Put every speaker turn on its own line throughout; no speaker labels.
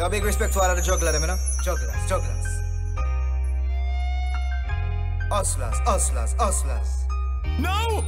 Yo, big respect to all of the jugglers, them, you know? Jugglers. Hustlers.
No!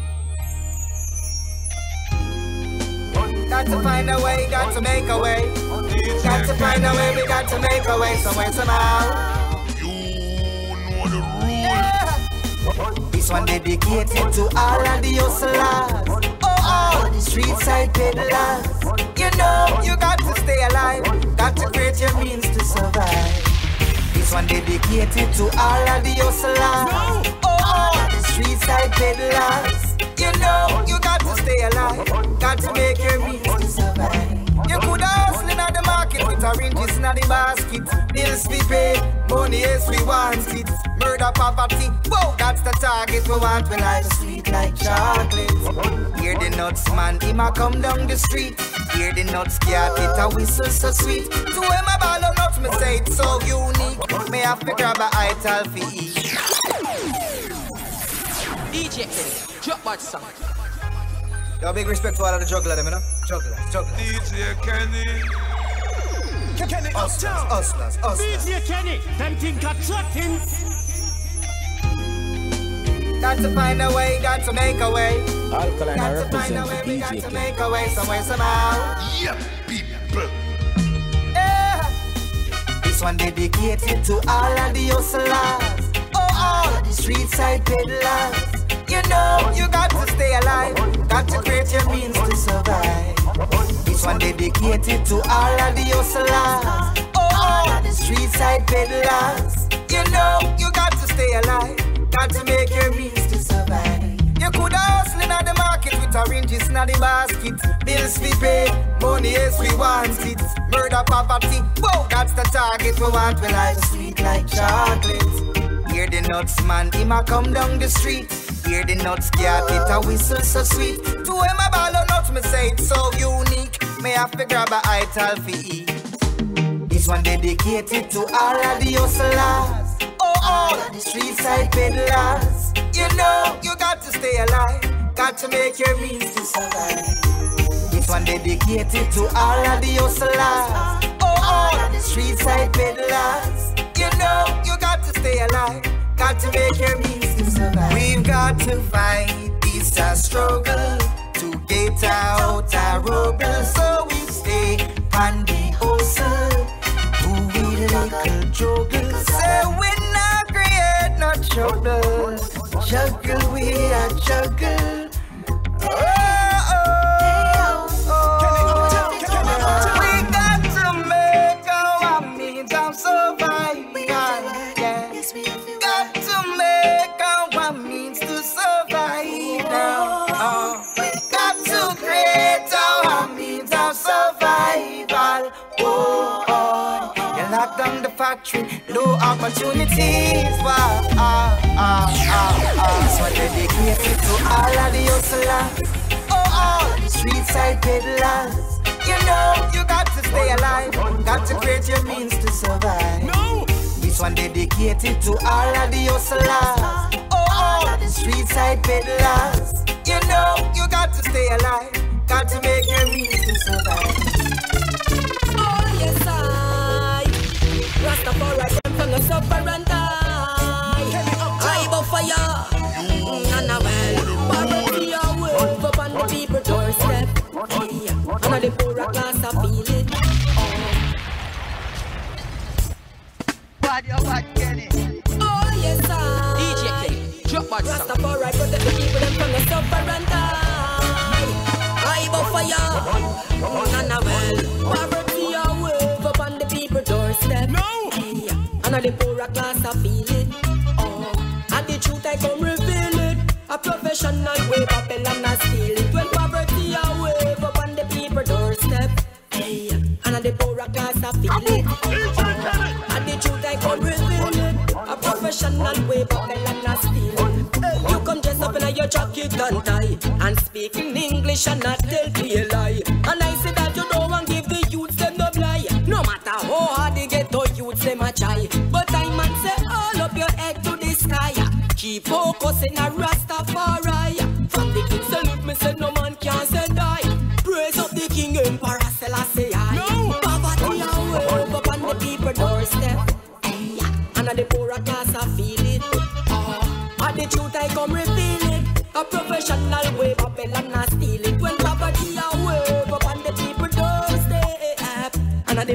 Got to find a way, got to make a way. Got to find a way, we got to make a way somewhere, somehow.
You know the rules.
Yeah. This one dedicated to all of the hustlers. Oh, the street side peddlers. You know, you got to stay alive. Got to create your means to survive. This one dedicated to all of the hustlers. Oh, the street side peddlers. You know, you got to stay alive. Got to make your means to survive. You could hustle in the market with oranges in the basket. Bills we pay, money is we want it. Murder, poverty, whoa, that's the target. We want we life sweet like chocolate. Hear the nuts man, he ma come down the street. Hear the nuts cat, it a whistle so sweet. To him a ball of nuts, me say it's so unique. Me have to grab a ital for eat.
DJ Kenny, drop that song.
Yo, big respect to all of the jugglers, them, you know? Jugglers.
DJ Kenny.
Hustlers.
DJ Kenny, them think attracting.
Got to find a way, got to make a way.
Alkaline
Got to find a
represents
way, we got
DJ
to
Kenny.
make a way somewhere, somehow.
Yeah, people.
Yeah. This one dedicated to all of the hustlers. Oh, the street side peddlers. You know, you got to stay alive. Got to create your means to survive. This one dedicated to all of the hustlers. Oh, the street side peddlers. You know, you got to stay alive. Got to make your means to survive. You could hustle in the market with oranges in the basket. Bills we pay, money is we want it. Murder, poverty, whoa, that's the target. We want we life sweet like chocolate. Hear the nuts man, he ma come down the street. Hear the nuts cat, it a whistle so sweet. To him a ball of nuts, me say it's so unique. Me have to grab a ital for eat. This one dedicated to all of the hustlers. Oh, the street side peddlers. You know, you got to stay alive. Got to make your means to survive. This one dedicated to all of the hustlers. Oh, the street side peddlers. You know, you got to stay alive. Got to make your means to survive. We've got to fight this struggle to get out our rubble. So we stay on the hustle. Do we little juggle? Say we not create no trouble. Juggle, we are juggle. We got to make our means of survival. Yeah. Got to make our means to survive now. We got to create our means of survival. Oh. You lock down the factory, no opportunities. So dedicated to all of the hustlers. Oh, the street side peddlers. You know, you got to stay alive. Got to create your means to survive.
No!
This one dedicated to all of the hustlers. Oh, the street side peddlers. You know, you got to stay alive. Got to make your means to survive.
Oh yes I Rastafari them from the suffer and die. I go fire Nana well poverty away up on the people doorstep. And all the poorer class I feel it. Oh yes I
DJ Kenny, drop that song.
Rastafari protect the people them from the suffer and die. I go fire Nana well poverty away up on the people doorstep.
No!
And all the poorer class I feel it. And the truth I come reveal it. A professional way Babylon I steal it. When poverty I wave up on the people doorstep. And all the poorer class I feel it. And the truth I come reveal it. A professional way Babylon I steal it. You come dress up in your jacket and tie and speak in English and not tell me a lie. And I say that you don't want give the youths them no lie. No matter how hard they get to youths them a try. But I man say all up your head to the sky. Keep focusing on Rastafari. From the king salute me say no man can say die. Praise up the king Emperor Selassie I.
No!
Poverty away up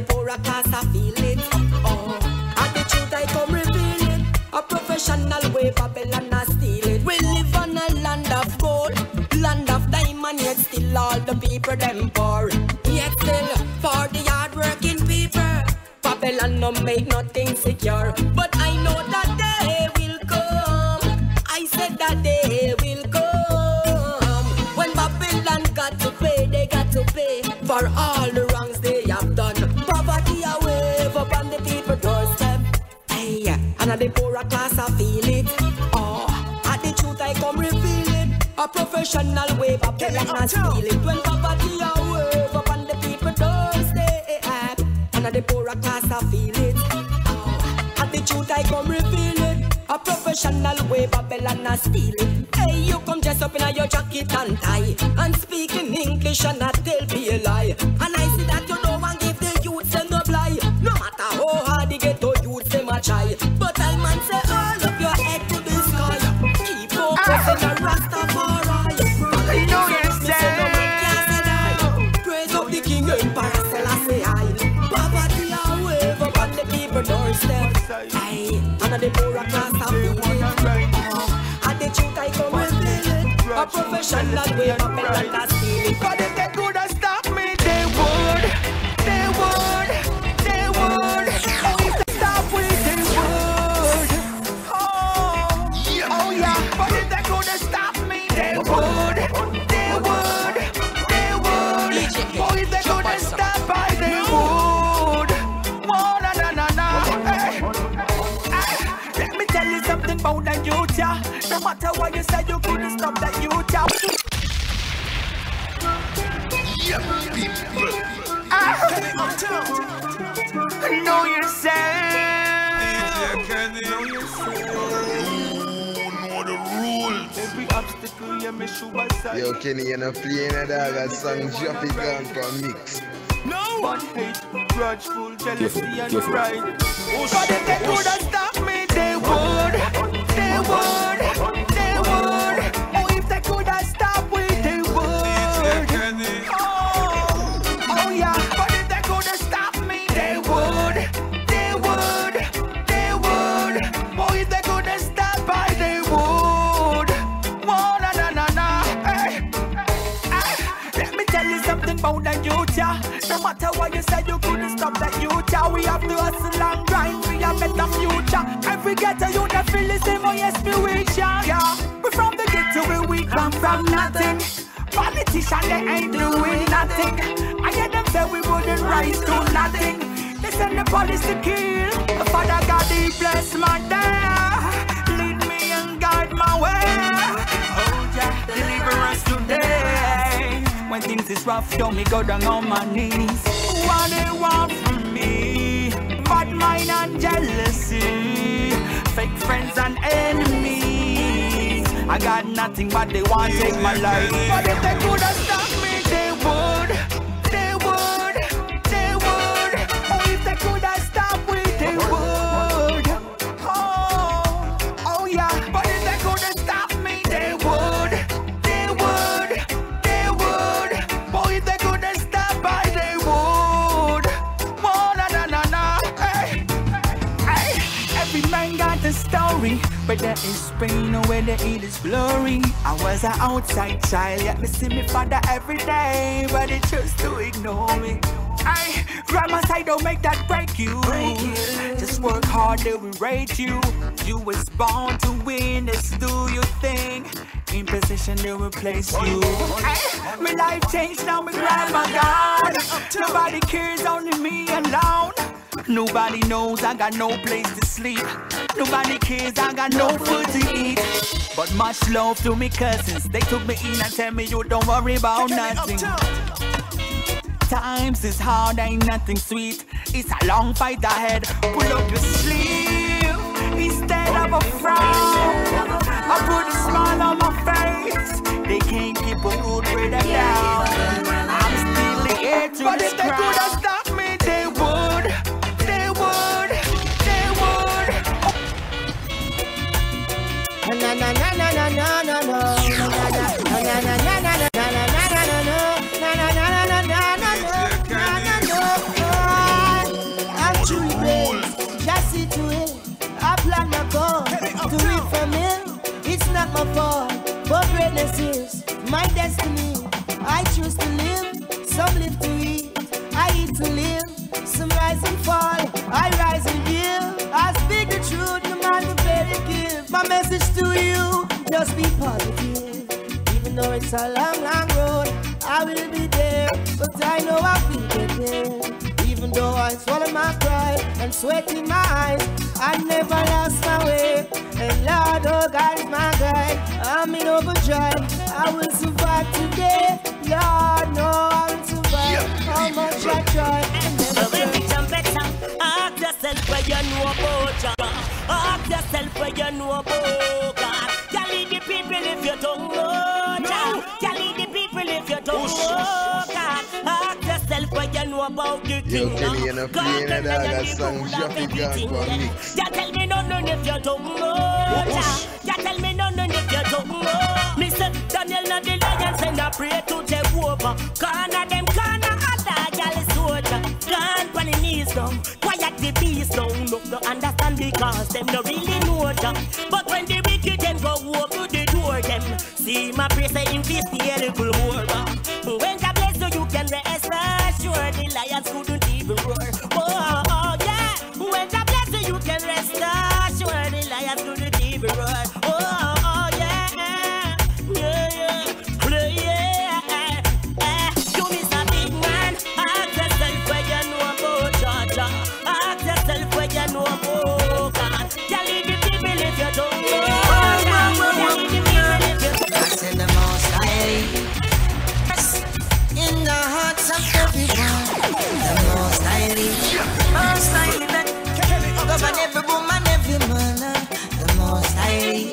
the poorer class I feel it. Oh, and the truth I come reveal it. A professional way Babylon I steal it. We live on a land of gold, land of diamond, yet still all the people them poor. Yet still for the hard working people, Babylon no make nothing secure. But I know that day will come. I said that day will come. When Babylon got to pay, they got to pay for all the wrongs they have done. Poverty a wave up on the people doorstep. Hey, and the poorer class I feel it. Oh, and the truth I come reveal it. A professional way Babylon I steal it. When poverty a wave up on the people doorstep, and the poorer class I feel it. Oh, and the truth I come reveal it. A professional way Babylon I steal it. Hey, you come dress up in your jacket and tie, and speak in English and not tell me a lie. And I see that you don't want give the youth them no lie. No matter how hard they get to youth them a try. But I man say all up your head to the sky. Keep focusing on Rastafari. I know you say praise up the King Emperor Selassie I. Poverty a wave up on the people doorstep. Aye, and the poorer class of people. And the truth I come reveal it. A professional way Babylon I steal it.
But if they could have stopped me, they would. They would. They would. Oh, if they stop me, they would. Oh yeah. But if they could have stopped me, they would. They would. They would. Oh, if they could have stopped me, they would. Oh, na. Hey. Let me tell you something about that youth, yeah. No matter what you said, you couldn't stop that youth, yeah. Know yourself.
DJ Kenny. You know the rules.
Every obstacle you may shoot by side.
Yo, Kenny, you're not playing a dog. That song Joffy gone for mix.
No.
One hate, grudgeful, jealousy and pride. But if they could have stopped me, they would. They would. They would. Oh, if they could have stopped me, they would.
DJ Kenny.
Oh yeah. But if they could have stopped me, they would. They would. They would. Oh, if they could have stopped me, they would. Oh, na. Hey. Let me tell you something about that youth, yeah. No matter what you said, you couldn't stop that youth, yeah. We have to hustle and grind, we have better future. Every ghetto you that feel the same, oh yes, we wish, yeah. We from the ghetto where we come from nothing. Politicians, they ain't doing nothing. I hear them say we wouldn't rise to nothing. They send the police to kill. Father God, He bless my day. Lead me and guide my way. Oh yeah, deliver us today. When things is rough, yo, me go down on my knees. What they want from me? Bad mind and jealousy, fake friends and enemies. I got nothing but they want to take my life. But if they could have stopped me, they would. They would. They would. Oh, if they could have stopped me, they would. Oh yeah. But if they could have stopped me, they would. They would. They would. Oh, if they could have stopped me, they would. Oh, na. Hey. Every man got a story. Where there is pain or where there is glory. I was an outside child, yet me see me father every day, but they chose to ignore me. I grandma side don't make that break you. Just work hard, they will rate you. You was born to win, let's do your thing. In position they will place you. My life changed now, my grandma gone. Nobody cares, only me alone. Nobody knows I got no place to sleep. Nobody cares, I got no food to eat. But much love to me cousins. They took me in and tell me you don't worry about nothing. Times is hard, ain't nothing sweet. It's a long fight ahead. Pull up your sleeve instead of a frown. I put a smile on my face. They can't keep a good rhythm down. I'm still here to but if they could have stopped me, they would. They would. They would.
Na na na na na na na na na na na na na. truly blessed. Just see to it, I plan my goal. To read from him, it's not my fault. But greatness is my destiny. I choose to live, some live to eat. I eat to live, some rise and fall. I rise and give. I speak the truth, no man to pay the give. My message to you, just be positive. Even though it's a long, long road, I will be there. But I know I will get there. Even though I swallow my pride and sweat in my eyes, I never lost my way. And Lord, oh God is my guide. I'm in overdrive. I will survive today. Lord, no, I will survive. How much I try.
Ask yourself where you know about Jah. Ask yourself where you know about God. Tell the people if you don't know Jah. Tell the people if you don't know God. Ask yourself where you know about the
Yo, Kenny, you're not playing a dog, that song Joffy Gang for me.
Jah tell me none if you don't know Jah. Jah tell me none if you don't know. Mr. Daniel not the lions and I pray to Jehovah. Corner them corner other gal is soldier. Gone on the knees down, quiet the beast down. No understand because them no really know Jah. But when the wicked them go over the door them, see my prayer say in this the little more. When God bless you, you can rest assured the lions couldn't even roar. Oh yeah, when God bless you, you can rest assured the lions couldn't even roar. Oh yeah, yeah. You miss a big man. Ask yourself where you know about Jah. Ask yourself where you know about God. Tell the people if you don't know. Tell the people if you don't know.
I said the most high in the hearts of everyone. The most highly, govern every woman, every man. The most highly,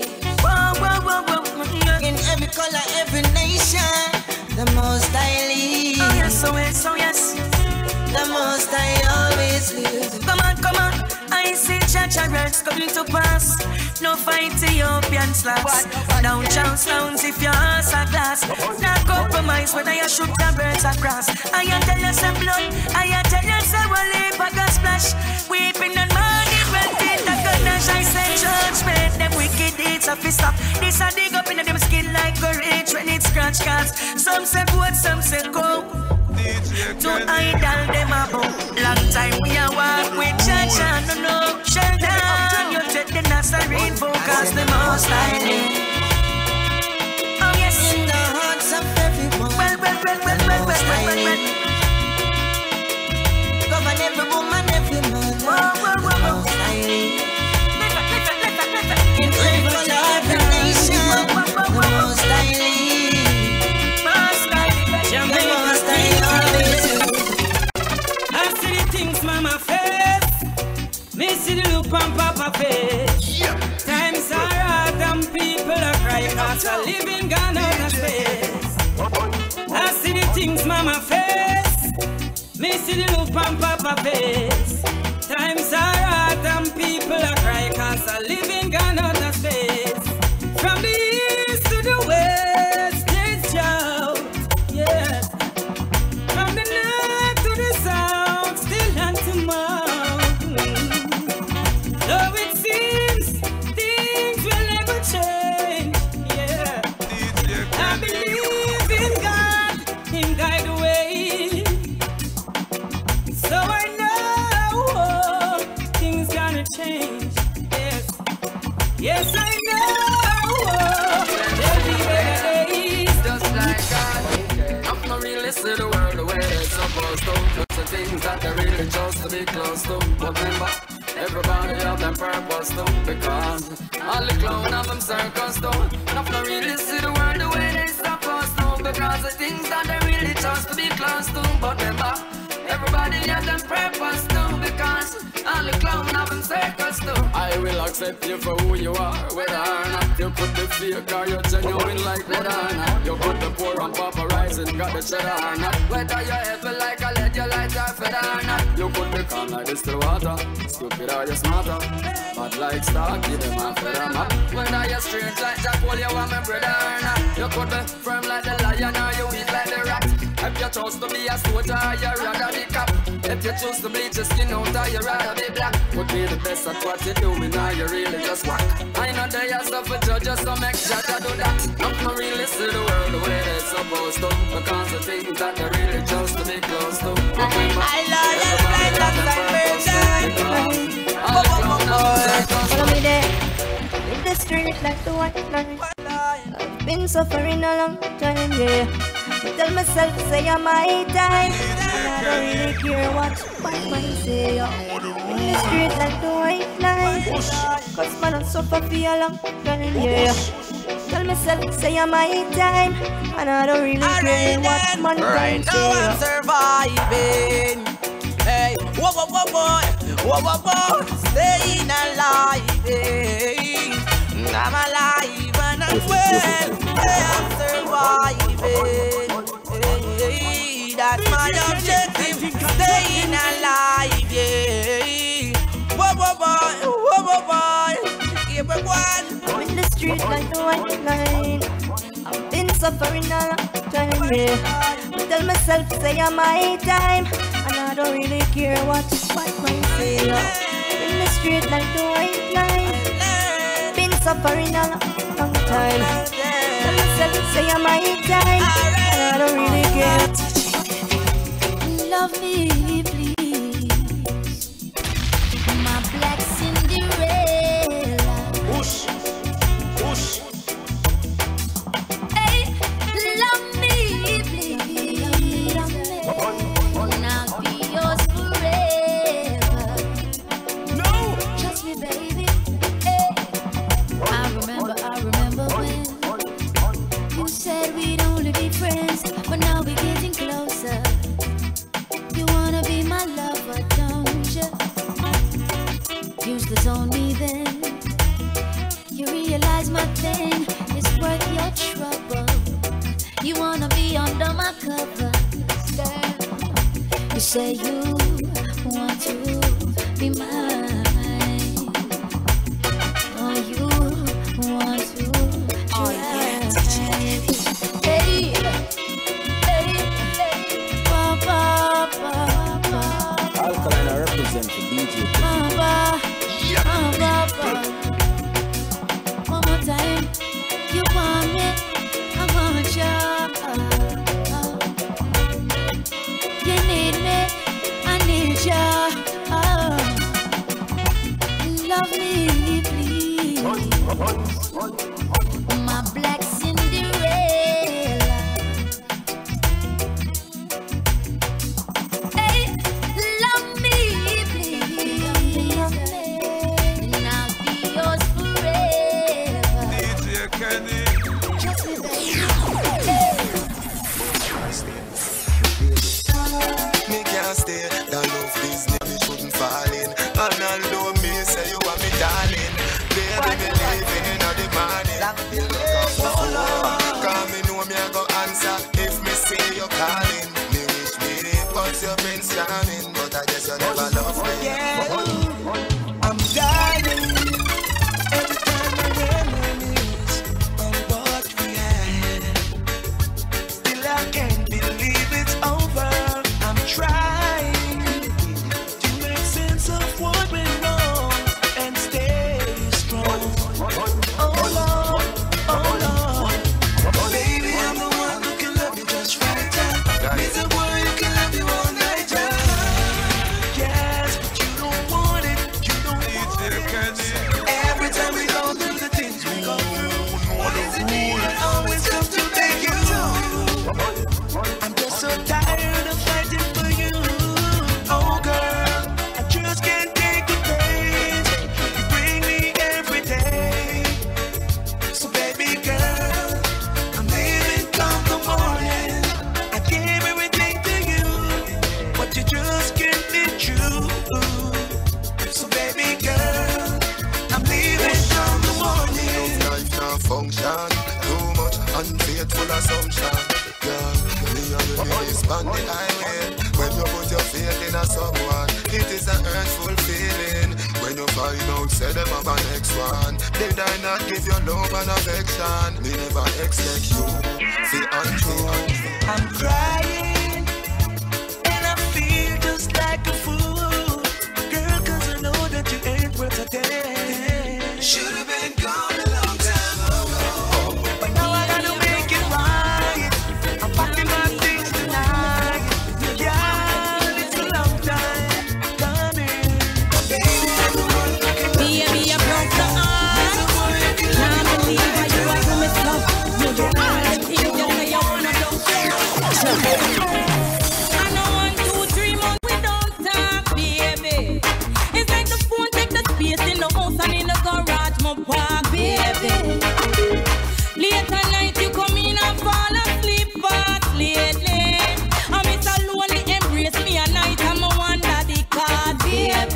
in every color, every nation. The most highly,
Oh yes, oh yes.
the most high always lives.
Come on, I see Jah works coming to pass. No fight Ethiopian slaps. Down Charlestown's if your heart's a glass. Not compromise whether you shoot the birds across. I tell you some blood, I tell you some leap a gas splash. Weeping and mourning when teeth are gonna I say judgment. Them wicked deeds of his stop. This a dig up in them skin like a rich when it scratch cars. Some say good, some say coke. To idol them about. Long time we a walk with church and no Sheldon. You take the Nazarene focus the most highly. Oh yes,
In the hearts of everyone.
well.
Govern every woman, every man. The most highly, in every color, every nation. The most highly, the most high always lives.
I see the things mama face. Me see the look on papa face. Times are hard and people are crying cause a living gone out of space. I see the things mama face. Me see the look on papa face. Times are hard and people are crying cause a living gone out of space. From the east to the west, it's drought, yeah. From the north to the south, still hand to mouth. Though it seems things will never change, yeah. I believe in God, Him guide the way. So I know things gonna change, yes. Yes, I know there'll be better days.
Just like God, I'm not really see the world the way it's supposed to. Just the things that they really chose to be close to. But remember, everybody have them purpose too. Because all the clown have them circles too. I'm not really see the world the way they supposed to. Because the things that they really chose to be close to. But remember, everybody have them purpose too. Because all the clown have them circles too. I will accept you for who you are, whether or not you could be fake or you're genuine like whether or not you could be poor and paparazzi got the cheddar or not. Whether you're heavy like a lead, you light or feather or not. You could be calm like distilled water, stupid or you smarter. Bad like stock, give them a feather map. Whether you're strange like Jack Wall, you want my brother or not. You could be firm like the lion or you weak like the rat. I If you choose to be a soldier, you rather be cop. If you choose to bleach your skin out, you rather be black. Could be the best at what you do, now you really just whack. I know they are stuff for judges, so make sure to do that. Not really see the world the way they're supposed to, because the things that they really chose to be close to.
I love you like follow me there, in the street like the white line. I've been suffering a long time, yeah. I tell myself, say I'm my time, and I don't really care what man say, yeah. In the street like the white line, cause man I suffer for a long time, yeah. Tell myself, say I'm my time, and I don't really care what man
right
say,
now
yeah.
I'm surviving. Hey, whoa, whoa, whoa, boy, whoa, whoa, whoa, staying alive, hey. I'm alive and I'm well, I'm surviving, hey. That's my objective, staying alive, yeah. Whoa, whoa, boy, here we go.
I'm in the street like the white line. I've been suffering a long time, yeah. I tell myself, say I'm my time, and I don't really care what man say, yeah. In the street like the white line. Been suffering a long time. Tell myself, say I'm my time, and I don't really care. Love me, please, my black Cinderella.
Push, push.
Hey, love me, please, and I'll be yours forever.
No,
Trust me, baby. Hey, I remember when you said we'd only be friends, but now we're getting closer. You wanna be my lover, don't you? Used to zone me then. You realize my thing is worth your trouble. You wanna be under my cover, girl. You say you want to be mine. Oh, you want to try. Hey, hey, Papa, Papa.
Alkaline, I represent the DJ.
Papa, Papa. One more time. You want me, I want you. You need me, I need you. Love me, please. My black Cinderella. Hey, love me, please. And I'll be yours forever.
DJ Kenny.
Trust me, baby.
Me can't stay, that love business me shouldn't fall in. And although me say you are me darling, baby me living in the morning. Cause me know me I go answer if me say you calling. Me wish me was your pensioning, but I guess you never love me.
I'm dying every time I reminisce on what we had. Still I can't believe it's over. I'm trying to make sense of what went wrong and stay strong. Oh Lord, baby, I'm the one who can love you just right. He's the one who can love you all night. Yes, but you don't want it. You don't want it. Every time we go through the things we go through, what is it that always comes to take you? I'm just so tired of fighting for you. Oh girl, I just can't take the pain. You bring me every day. So baby girl, I'm leaving come the morning. I gave everything to you, but you just can't be true. So baby girl, I'm leaving come the morning.
Life not function, too much unfaithful assumption. Girl, me and you need on the highway. When you put your faith in a someone, it is a hurtful feeling. When you find out, say them have an next one. Did I not give you love and affection? Me never expect you, feel untrue.
I'm crying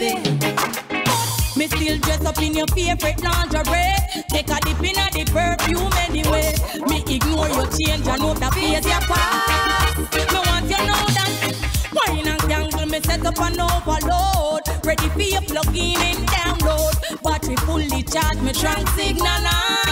baby. Me still dress up in your favorite lingerie. Take a dip in the perfume anyway. Me ignore your change and hope that fears your past. Me want you know that wine and tangle me set up an overload. Ready for your plug in and download. Battery fully charged, me trunk signal on.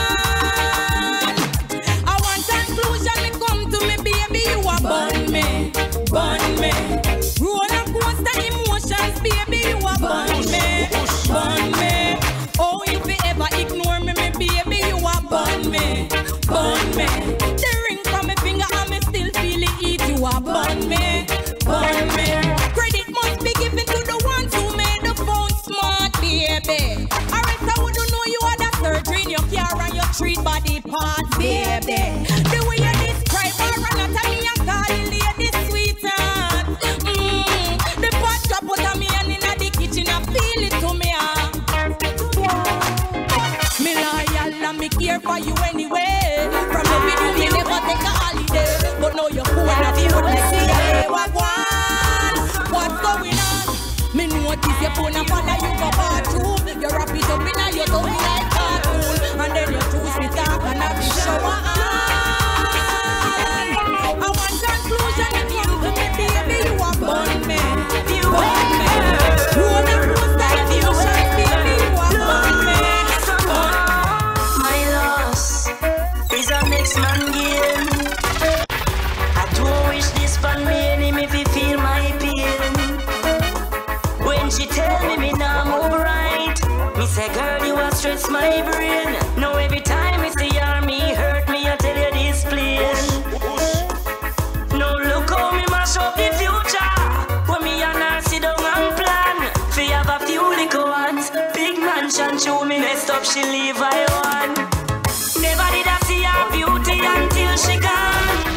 I want conclusion, me come to me baby, you a bun me, bun me. Roller coaster emotions, baby, you a bun me, bun me. Oh, if you ever ignore me, me baby, you a bun me, bun me. The ring from my finger and me still feel it eat, you a bun me, bun me. Credit must be given to the ones who made the phone smart, baby. Alright, I wouldn't know you had a surgery in your car and your treat body parts, baby. The way you describe her anatomy and call it lady sweetheart. The pot drop out of me and in the kitchen I feel it to me. Me loyal and me care for you anyway. From the beginning me never take a holiday, but now you're cool and I feel like CIA. What's going on? Me notice your phone and follow you go bathroom. You wrap it up in your tummy like cartoon, and then you choose me talk and I be shower on. I want conclusion if you to me baby, you a bun me, you bun me. Roller coaster emotions, baby, you a bun me.
My loss is a next man game. I don't wish this for me enemy if he feel my pain. When she tell me nah move right, me say girl you a stress my brain. Now every time me see her me hurt me, I tell you this plain. Now look how me mash up the future. When me and her sit down and plan, fi have a few little ones. Big mansion show me messed up, she leave I one. Never did I see her beauty until she gone.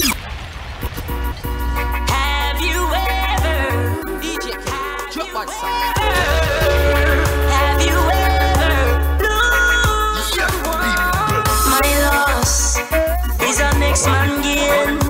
Have you ever?
DJ drop back
Have you ever lost someone? My loss is a next man gain.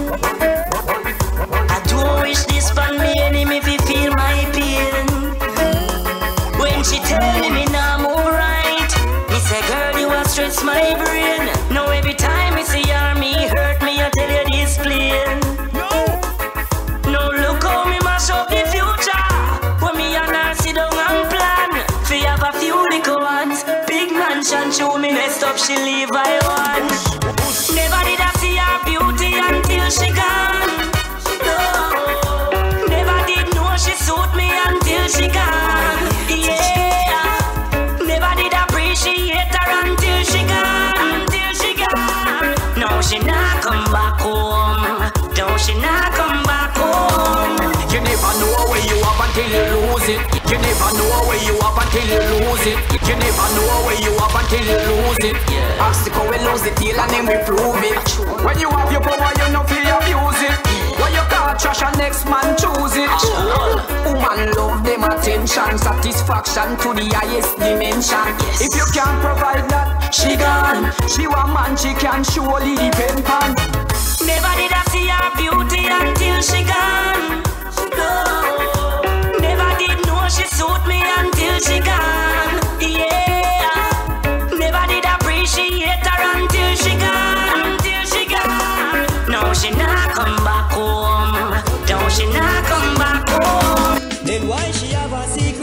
I don't wish this for me enemy if he feel my pain. When she tell me nah move right, me say girl you a stress my brain. Now every time me see her me hurt me, I tell you this plain. No look how me mash up the future. When me and her sit down and plan, fi have a few little ones. Big mansion show me messed up, she leave I one. Never did I see her beauty until she gone. No, never did know she suit me until she gone. Yeah, never did appreciate her until she gone. Until she gone. No, she not come back home. No, she not come back home.
You never know where you up until you lose it. You never know where you up until you lose it. You never know where you up until you lose it. Obstacle we lose it till and then we prove it. When you have your power, you know feel abuse it. When you call trash and next man choose it. Woman love them attention, satisfaction to the highest dimension. If you can't provide that, she gone. She want man, she can surely depend on.
Never did I see her beauty until she gone. No, never did know she suit me until she gone. Yeah, never did appreciate her until she gone. Until she gone. No, she not come back home. No, she not come back home.
Then why she have a secret?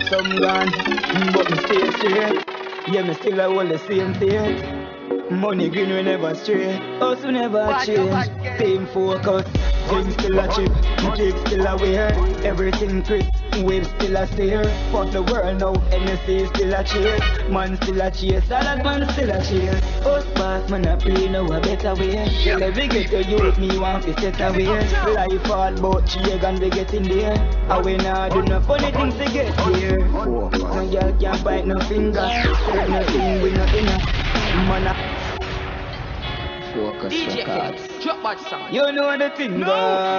some gone, but me stay straight. Yeah, me still a hold the same faith. Money green we never stray, us we never change. Same focus, things still a chip, kids still aware. Everything crisp, waves still a stare. Fuck the world now, NSC still a chase. Man still a chase, salad man still a chase. Us boss man a play now a better way. Till every get to youth me want to set away. Life all about cheer and we get in there. And we nah do no funny things to get here. No girl can't bite no finger, say nothing we not enough. Man a focus
DJ
records.
Drop that sound.
You know the thing,
You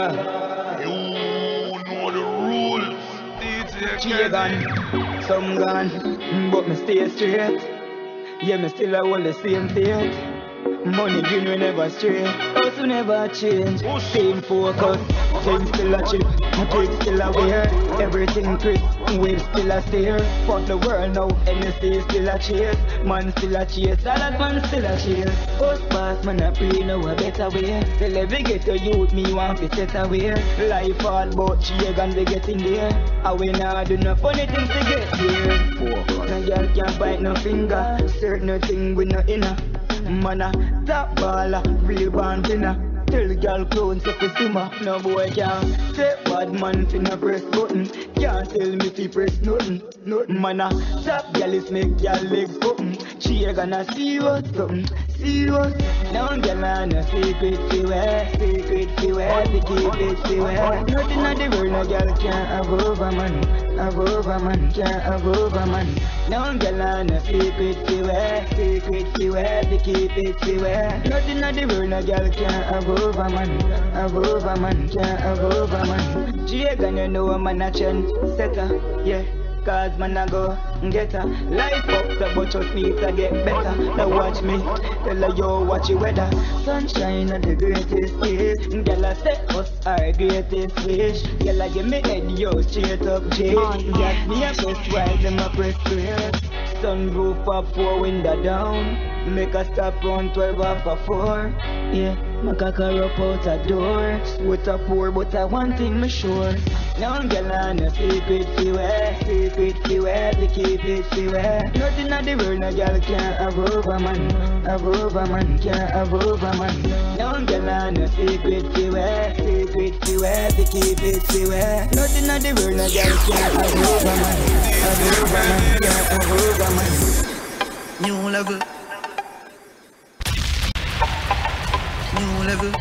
know the rules. DJ
Kenny. Some gone, but me stay straight. Yeah, me still a hold the same faith. Money green we never stray, us we never change. Same focus, things still a chip, kids still aware. Everything crisp, waves still a stare. Fuck the world now, NSC still a chase. Man still a chase, salad man still a chase. Us boss man a play now a better way. Till every get to youth me want to set away. Life all about cheer and we get in there. And we nah do no funny things to get here. No girl can't bite no finger, certain thing we no inner. Man a top baller, real born winner. Tell the girl clowns up a simmer. No boy can't say bad man finna press button. Can't tell me fi press nothing. Man a top girl is make girl legs open. She a gonna see what's something. Serious. Now girl on a secret fi wear. Secret fi wear. To keep it fi wear. Nothing on the world no girl can't have over man. Have over man. Can't have over man. Now girl on a secret fi wear. Secret fi wear. To keep it fi wear. Nothing on the world no girl can't have over man. Have over man. Can't have over man. She a gonna know a man a trend setter. Yeah. Cause man I go get her. Life up the but just need to get better. Now watch me, tell her yo watch your weather. Sunshine are the greatest days. Girl I say us our greatest wish. Girl I give me head yo straight up J. Got me a press while them a press clear. Sunroof up 4 window down. Make a stop on 12 off a 4. Yeah, my cocker up out a door. Sweat a pour but I one thing me sure. Now girl on a secret fi wear. Secret fi wear, to keep it fi wear. Nothing on the world no girl can't have over man. Have over man, can't have over man. Now girl on a secret fi wear. Secret fi wear, to keep it fi wear. Nothing on the world no girl can't have over man. Have over man, can't have over man.
New level. New level.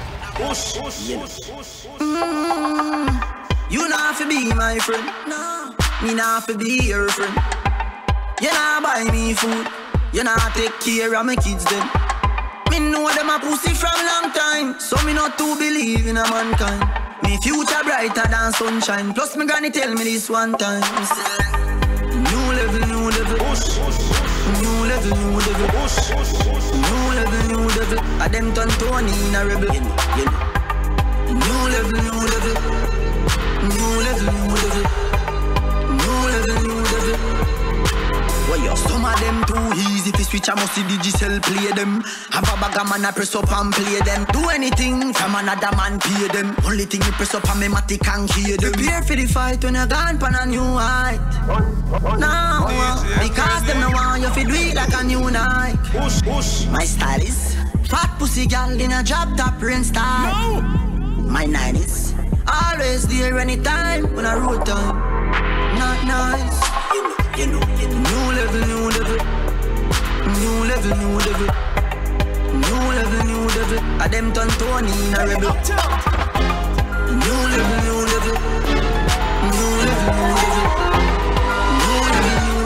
You not have to be my friend. No. Me not have to be your friend. You not buy me food. You not take care of my kids then. Me know them a pussy from long time. So me not to believe in a mankind. Me future brighter than sunshine. Plus me granny tell me this one time. New level, new level. New level, new level. New level, new level. A them turn Tony in a rebel. New level, new level. New level, new level. New level, new level. Well, yo, some of them too easy. If you switch, I must see digital play them. Have a bag of man, I press up and play them. Do anything from another man, pay them. Only thing you press up and me matic and hear them. Prepare for the fight when you're gone pan a new height. Now, because them no want you to do it like a new Nike. My style is fat pussy gal in a drop top rain style. My 90s always there anytime when I road time. Not nice. You know. New level, new level. New level, new level. New level, new level. A them turn Tony in a rebel. New level, new level. New level, new level. New level, new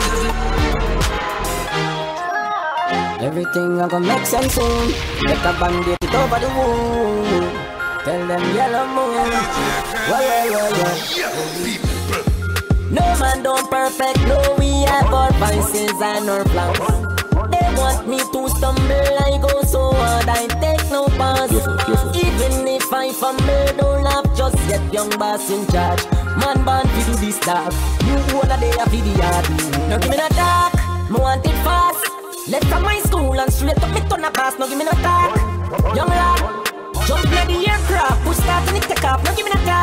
level.
Everything I gonna make sense soon. Get a bandit it over the wound. Tell them yellow moon. Well. No man don't perfect, no we have our vices and our plans. They want me to stumble, I go so hard, I take no pass. Even if I fumble, don't laugh, just get young boss in charge. Man born to do this stuff, you wanna day a video. No give me no talk, me want it fast. Left from my school and straight up me turn a pass, no give me no talk. Young lad, jump in the aircraft, push start and it take off, no give me no talk.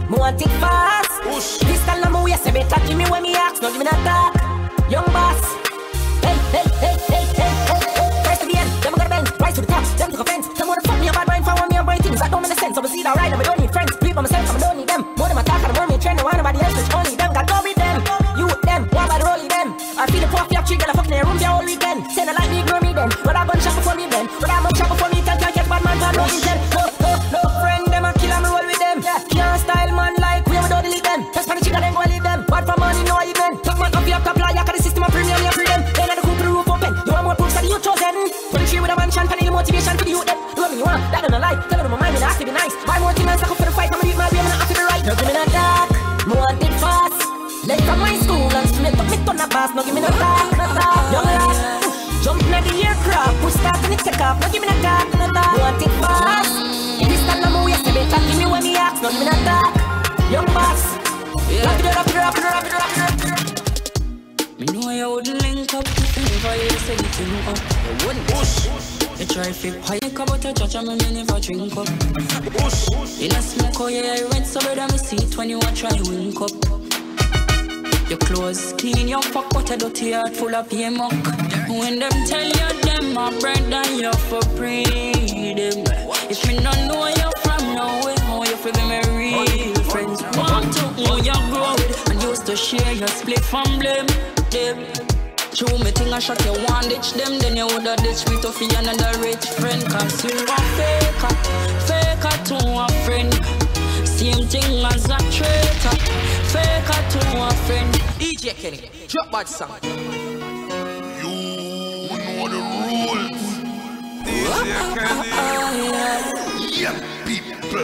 Me want it fast. This time no way, say better give me when me ask, no give me no talk. Young boss. Hey, hey, hey, hey, hey, hey, hey. First to the end, them gonna bend, rise to the top. Them took offense. Them wanna fuck me a bad mind, for me and bright things that don't make sense. So we see that right, I don't need friends. Sleep by myself, I don't need them. More than my talk, I don't need trend. I want nobody else, it's only them. Got go with them. You with them, one by the rolling them. I feel the puff, you trigger, I fucking in the room, they all weekend. Send a light, me, ignore me then. But I gun shot before me then. But I gun shot before me, tell can't get bad man, but no intent. No friend, them a kill and roll with them. Can't style man like we don't delete them. Just for the chicken, then go leave them. Bad for money, no even. Talk man up, you have to apply, you the system of premium, you free them. Then I go to the roof open. You want more proofs that you chosen. Put the tree with a mansion, for the motivation for the youth them. Do what you want, that don't lie. Tell them my mind, I have to be nice. Buy more things and suck up for the fight. I'm gonna beat my way, I'm gonna have to be right. No give me no dark, more want it fast. Left from my school and split up me ton of bass. No give me no talk, no talk. Young lass, jump in the aircraft, push start and it take off. No give me no talk, no talk. Want it fast. This time no more, say better give me when me ask. No give me no talk. Young boss, wrap it up, wrap it up, wrap it up, wrap it up.
Me know you wouldn't link up if you never you said it to me up. You wouldn't push. You try to panic about your judge and me never drink up. Push. In a smoke, oh yeah, I read so better me see it when you a try wink up. Your clothes clean, your fuck what a dirty heart full of pay muck. When them tell you them my bread and you for freedom. If me not know you from nowhere, how you feel me real friends. Want to know you grow with and used to share your split from blame them. True me think I shot you one ditch them, then you woulda ditch me to feel another rich friend. Cause you a faker to a friend. Same thing as a traitor, faker to a friend.
DJ Kenny, drop bad song.
You know the rules. DJ Kenny. Yeah, people.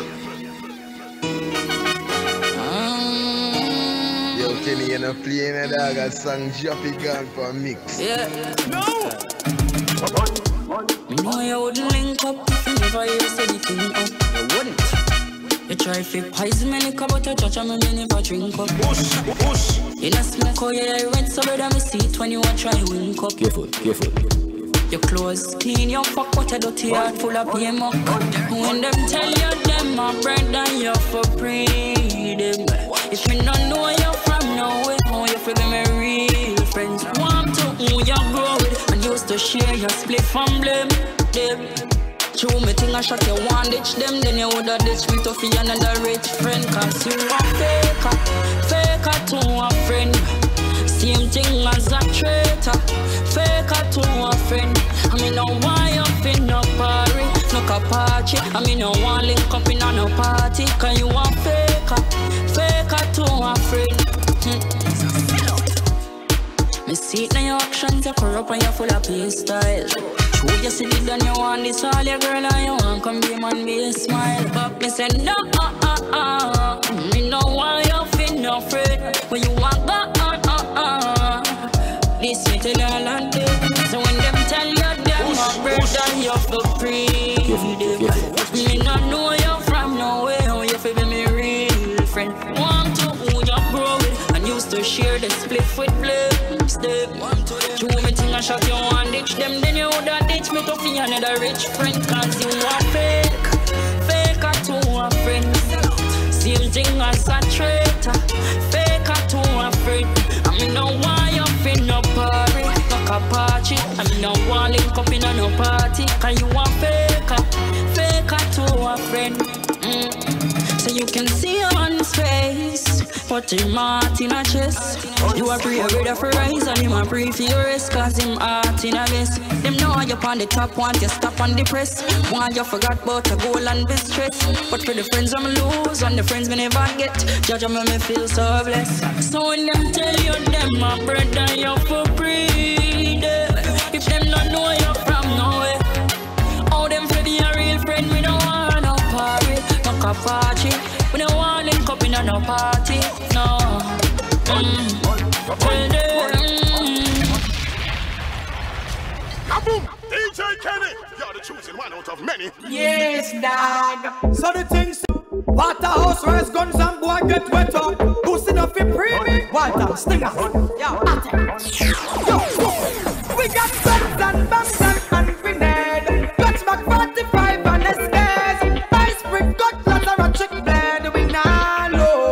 Yo, Kenny, you're not playing a dog a song, Joppy gone for a mix.
Yeah. No! Me know you wouldn't link up if you never hear said the thing up. You wouldn't. You try to poison me, lick about your judge and me never drink up. Push. In a smoke, oh yeah, I read so better me see it when you a try wink up.
Careful.
Your clothes clean, your fuck what a dirty heart full of pay muck. When them tell you them my bread and you for freedom. If me not know you from nowhere, how you feel me real friends. Want to know you grow with and used to share your split from blame them. True me think I shot you one ditch them, then you woulda ditch me to feel another rich friend. Cause you a faker to a friend. Same thing as a traitor, faker to a friend. I mean no why you fit no party, no kapachi. I mean no one link up in a no party. Cause you a faker to a friend. Me see it in your actions, you corrupt and you full of peace style. True, you see it and you want this all your girl and you want come be man be a smile. But me say no, me no want you feel no afraid. When you want go, this me tell you all day. So when them tell you them my brother you for freedom. Me not know you from nowhere, how you feel me real friend. Want to who you grow with and used to share the split with blames them. True me think I shot you one ditch them, then you woulda ditch me to feel another rich friend. Cause you a faker to a friend. Same thing as a traitor, faker to a friend. I mean no why you feel no party, no kapachi. I mean no one link up in a no party. Cause you a faker to a friend. So you can see your man's face, put him heart in a chest. You are pray ready for rise and him a pray for your rest. Cause him heart in a vest. Them know you on the top, want you stop on the press. Want you forgot about your goal and be stressed. But for the friends I'm lose and the friends me never get, judge them me feel so blessed. So when them tell you them my brother you for freedom. If them not know you from nowhere, how them for be a real friend, we don't want no party, no kapachi. We don't want link up in a no party, no.
Kaboom! DJ Kenny! You're the chosen one out of many.
Yes, dog. So the things Waterhouse, rise guns and boy get wet up. Who's enough for premium? Walter, Stinger. Yo, we got guns and bombs and grenade. Clutch back 45 and escape. Ice brick, cutlass or a chick blade. We nah low.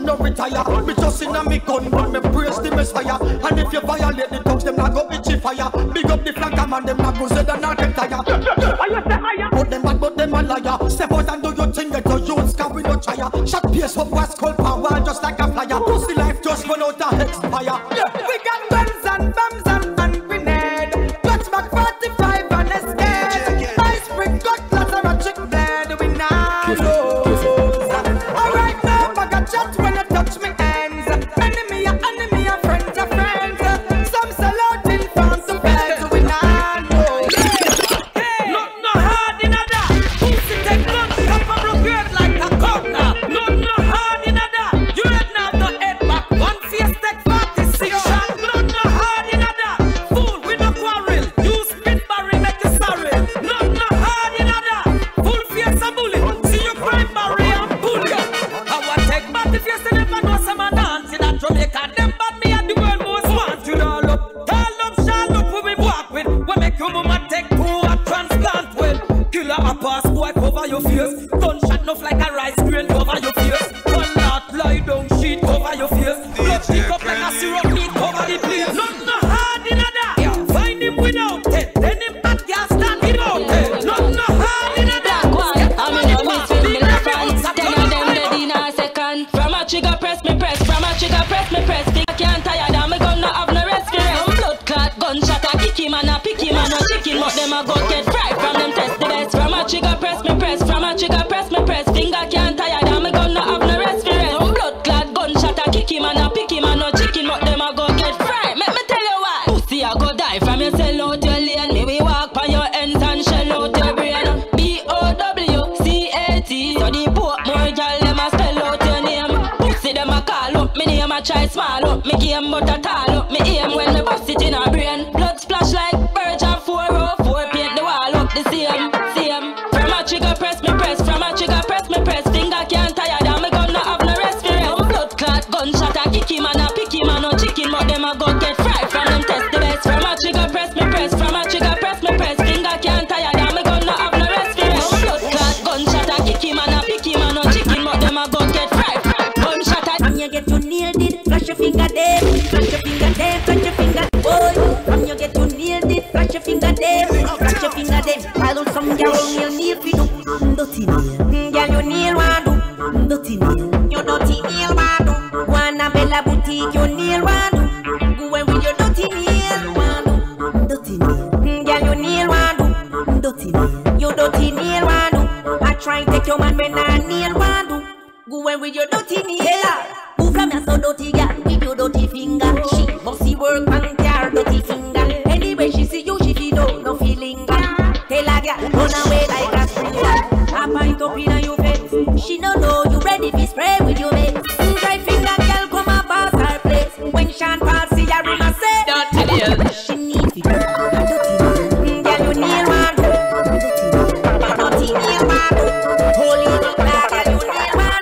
no retire. Me just in a me gun, but me praise the Messiah. And if you violate the thugs, them not go itchy fire. Big up the flanker man, them not go zed and not get tired. But them bad, but them a liar. Step out and do your thing, get your youths, cause we no tire. Shot pierce up, was cold power, just like a flyer. Pussy life just run out of expire. We got guns and bombs and grenade. Clutch back 45 and escape. Ice brick, cutlass and a chick blade. We now lose. Alright now, I got shot when you touch me hands. Enemy are enemy, are friends are friends. Some sell out in front of beds. We now lose.
Nothing no hard in a da. Pussy take blood, cup of blood red like a coconut. Nothing no hard in a da. You head now no head back. One face take 46 shot. Nothing no hard in a da. Fool, we no quarrel. You spit barrel, make you sorry. Nothing no hard in a da. Full face a bully. See you crime barrel and pull you. I want take back if you say never know some man dance in a Jamaica. Them bad me and the world most want you all up. Tall up, shall up, who we walk with. We make your mama take two a transplant with. Killer a pass, boy, cover your face. Gunshot enough like a rice grain, cover your face. Gun not lie down, sheet, cover your face. Blood stick up like a syrup, need cover the place. Nothing no hard in a da. Find him without it. Then him hot gas stand without it. Nothing no hard in a da.
I'm in a mix with me left hand. Ten of them dead in a second. From a trigger press me press. From a trigger press me press. Think I can't tire down. Me gun not have no rest for them. Blood clot gunshot a kick him and a pick him and a chick him. But them a go get fried from them test the best. From a trigger press me press. From a trigger press me press. Finger can't tire down. Me gun not have no rest for them. Blood clot gunshot a kick him and a pick him and a chick him. But them a go get fried. Let me tell you why. Pussy a go die from your sell out your lane. Me we walk on your ends and shell out your brain. BOWCAT. So the poor more girl them a spell out your name. Pussy them a call up. Me name a try small up. Me game but a tall up. Me aim when me bust it in a brain. Blood splash like birds of 404. Paint the wall up the same. From a trigger press me press. From a trigger press me press. Finger can't tire down. Me gun not have no rest for them. Blood clot gunshot a kick him and a pick him and no chicken. But them a go get fried from them test the best. From a trigger press me press. From a trigger press me press. Finger can't tire down. Me gun not have no rest for them. Blood clot gunshot a kick him and a pick him and no chicken. But them a go get fried. Gunshot a
When you get to nailed it, flash your finger there, flash your finger there, flash your finger. Boy, when you get to nailed it, flash your finger there, flash your finger there. I don't some girl nail fi do, dirty nail. Girl you nail one do, dirty nail. You dirty nail one do. Wanna Bella boutique, you nail one do. Go away with your dirty nail one do, dirty nail. Girl you nail one do, dirty nail. You dirty nail one do. I try take your man when I nail one do. Go away with your dirty nail. Who from your so dirty girl with your dirty finger? She must see work and care dirty finger. Anyway she see you, she feel no feeling. Tell a girl run away like a springer. I point up in your face. She no know you ready to spray with your mates. Dry finger girl come and pass her place. When Sean pass see her run and say dirty nail. She need to do dirty nail. Girl you nail one, dirty nail one. Holy no girl you nail one.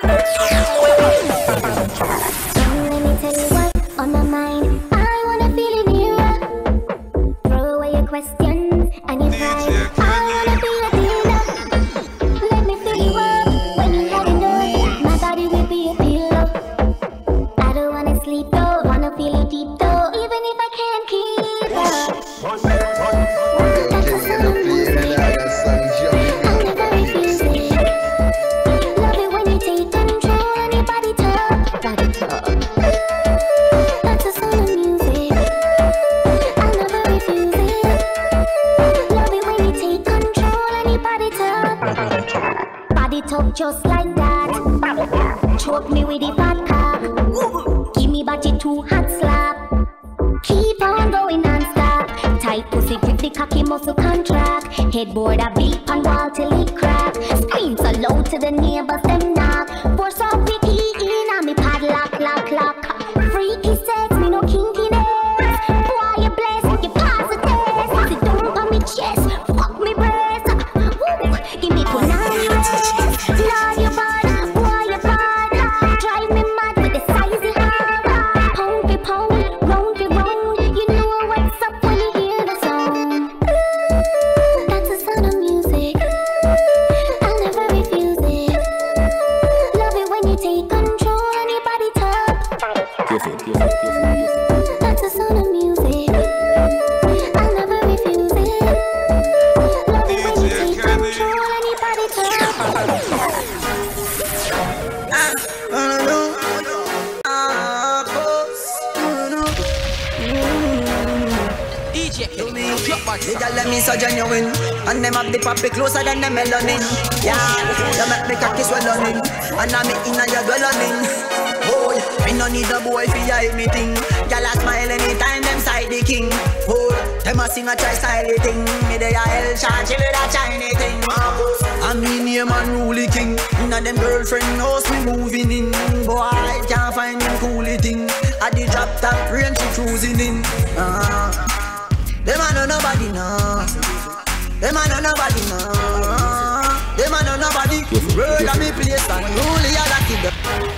Let me tell you what's on my mind. I wanna feel it nearer. Throw away your questions and your pride. I wanna be a dealer. Let me fill you up when you had enough. My body will be a pillow. I don't wanna sleep though, wanna feel it deep though. Even if I can't keep up. That's a song of music. I'll never refuse it. Love it when you take control and your body talk. Body talk. That's a song of music. I'll never refuse it. Love it when you take control and your body talk. Body talk just like that. Choke me with the vodka. Give me body too hot slap. Keep on going non-stop. Tight pussy grip the cocky muscle contract. Headboard a beat on wall till it crack. Scream so loud to the neighbors them knock. Force off the key in on me padlock, lock, lock. Freaky sex, me no kinkiness. Boy you blessed, you pass the test. Sit down on me chest, fuck me breast. Woo, give me punani. Lord you bad, boy you bad. Drive me mad with the size you have. Pound for pound, round for round. You know what's up when you hear the sound. That's the sound of music. I'll never refuse it.
The girl let me so genuine, and them have the poppy closer than the melanin. Yeah, you make me cocky swelling, and I'm inna your dwelling. Boy, me no need a boy fi hide me thing. Girl a smile anytime them side the king. Boy, them a sing a try style thing. Me dey a hell shot, chill with a Chinese thing. I me name and rule king. Inna them girlfriend house me moving in. Boy, can't find them coolie thing. At the drop top range she cruising in. Them a know nobody know. Them a know nobody know. Them a know nobody. Roll a me place and rule ya like it.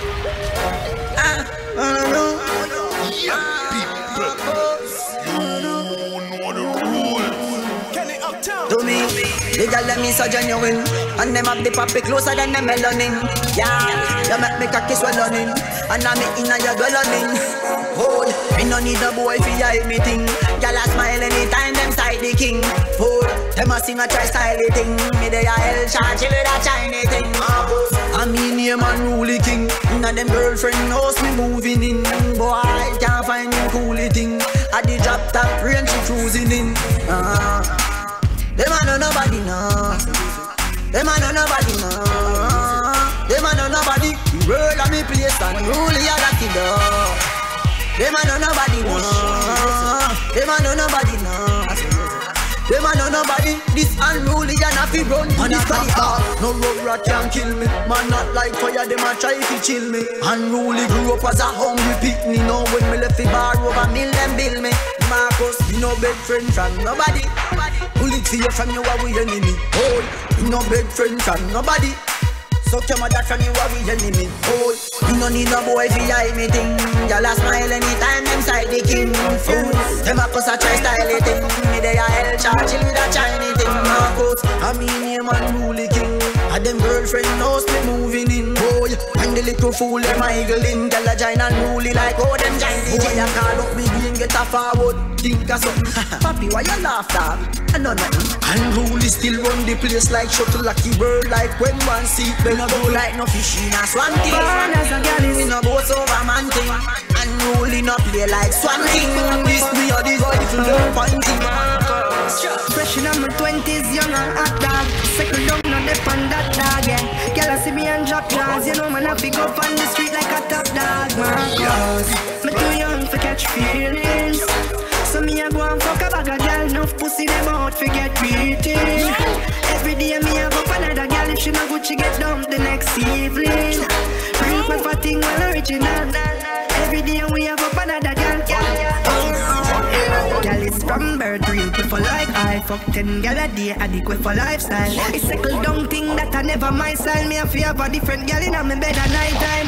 To me, the girl let me so genuine, and them have the poppy closer than the melanin. Yeah, you make me cocky swelling, and I'm inna your dwelling. Hold, me no need a boy fi hide me thing. Girl a smile anytime them side the king. Hold, them a sing a try style thing. Me dey a hell shot, chill with a Chinese thing. I me name and rule king. Inna them girlfriend house me moving in. Boy, can't find him coolie thing. At the drop top range she cruising in. Them a know nobody know. Them a know nobody know. Them a know nobody. The world a me place and rule ya like it up. Them a know nobody know. Them a know nobody know. Them a know nobody. This unruly and a fi run to this body. No road rat can kill me. Man not like fire, them a try to chill me. Unruly grew up as a hungry picnic. Now when me left the bar over mill them bill me. Marcus, you no bed friend from nobody. Pull it fear from you, we enemy. Oh, you no bed friend from nobody. So come that from you, we enemy. Oh, you no need no boy fi hide me thing. Y'all a smile anytime them side the king. Fool, them a cuss a try style thing. Me dey a hell shot, chill with a Chinese thing. Marcus, I mean name and rule the king. And them girlfriend knows me moving in. Boy, and the little fool them idling. Tell a giant and rule it like oh them giant. Boy, you call up me and get a forward. Think of something. Papi, why you laugh dog? I know nothing. And rule is still run the place like shuttle lucky bird. Like when one seat bell no go like no fish in a swan thing. We no boats over man thing. And rule in a play like swan thing. This me or this rifle don't pointing.
Fresh in my 20s, young and hot dog. Second down on the pan that dog, yeah. Girl, I see me and drop jaws. You know man, I pick up on the street like a top dog, Marcus. Me too young for catch feelings. So me a go and fuck a bag of girl. Enough pussy them out for get beating. Every day me a go for another girl. If she no good, she get dumped the next evening. Real quick for thing well original. Every day we a go for another girl. Girl is from birth, real quick for like I fuck 10 girl a day, adequate for lifestyle. It's settle down thing that I never my style. Me a fear have a different girl in my bed at night time.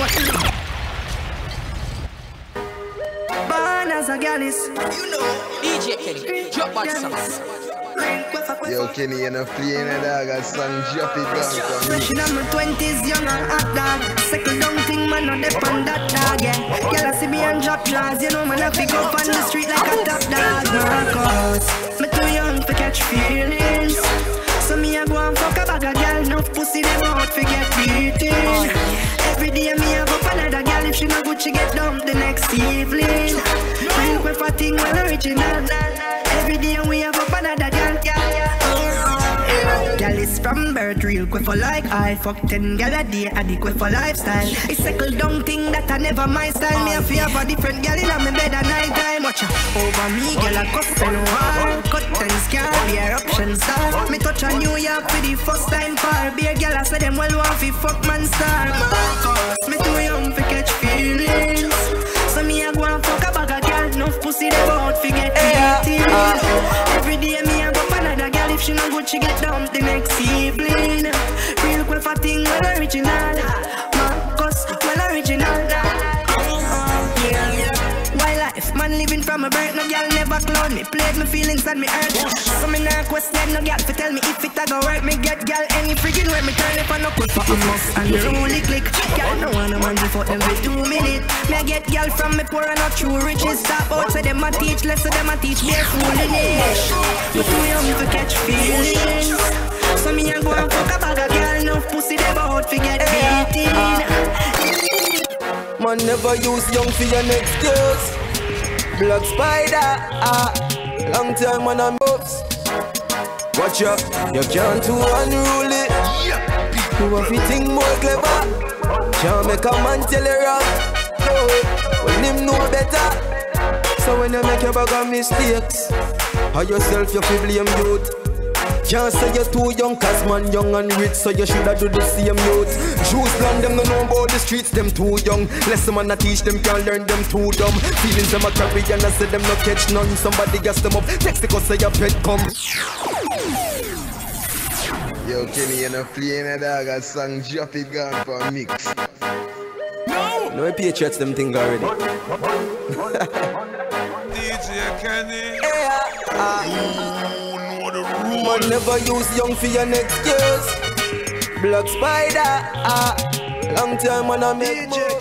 Born as a girl is, you know,
DJ Kenny, drop back songs.
Yo, Kenny, you're not playing a dog, a song, drop it down for me.
Fresh in my 20s, young and hot dog. Second down thing, man, on the pan that dog, yeah. Girl, I see me and drop jaws. You know, man, I pick up on the street like a top dog, Marcus. Me too young for catch feelings. So me a go and fuck a bag of girl. Enough pussy, them out for get beating. Every day me a go for another girl. If she no good, she get dumped the next evening. Real quick for thing, well original. Every day we a go for another girl. Girl is from birth, real quick for like I fuck 10 girl a day, adequate for lifestyle. It's settle down thing that I never my style. Me a fear for different girl in my bed at night time. Watch out over me, girl a cuss and wall. Cut and scar, be eruption star. Me touch a New York for the first time. Far be a girl I say them well want fi fuck man star. Marcus, me too young for catch feelings. So me a go and fuck a bag of girl. Enough pussy they out fi get beating. Every day me a go for another girl. If she no good, she get dumped the next evening. Real quick for thing well original. Marcus, well original. Why life, man living from a birth. No girl never clown me. Played my feelings and me hurt. So me nah question no girl for tell me if it a go work. Me get girl any friggin' way. Me turn if I no quick for a must and the rule click. Girl no wanna man before them for 2 minutes. Me a get girl from me poor and not true riches. Stop out so them a teach less so them a teach bare foolishness. Me too young to catch feelings. So me a go and fuck a bag of girl. Enough pussy they bout to get beaten.
Man never use young for your next excuse. Black spider, long time when I'm moves. Watch ya, you can't too unruly. You have to think more clever. Can't make a man tell you wrong. No, when him know better. So when you make your bag of mistakes, or yourself you feel blame youth. Can't say you're too young, cause man young and rich, so you shoulda do the same youth. Juice land them, no know about the streets, them too young. Less man a teach them, can't learn them too dumb. Feelings them a carry and I say them no catch none. Somebody gas them up, text the cause say your pet come.
Yo, Kenny, you know playing a dog a song, drop it gone for a mix.
No, Patriots them thing already.
DJ Kenny.
Man never use young for your next years. Black Spider, long time man I make moves.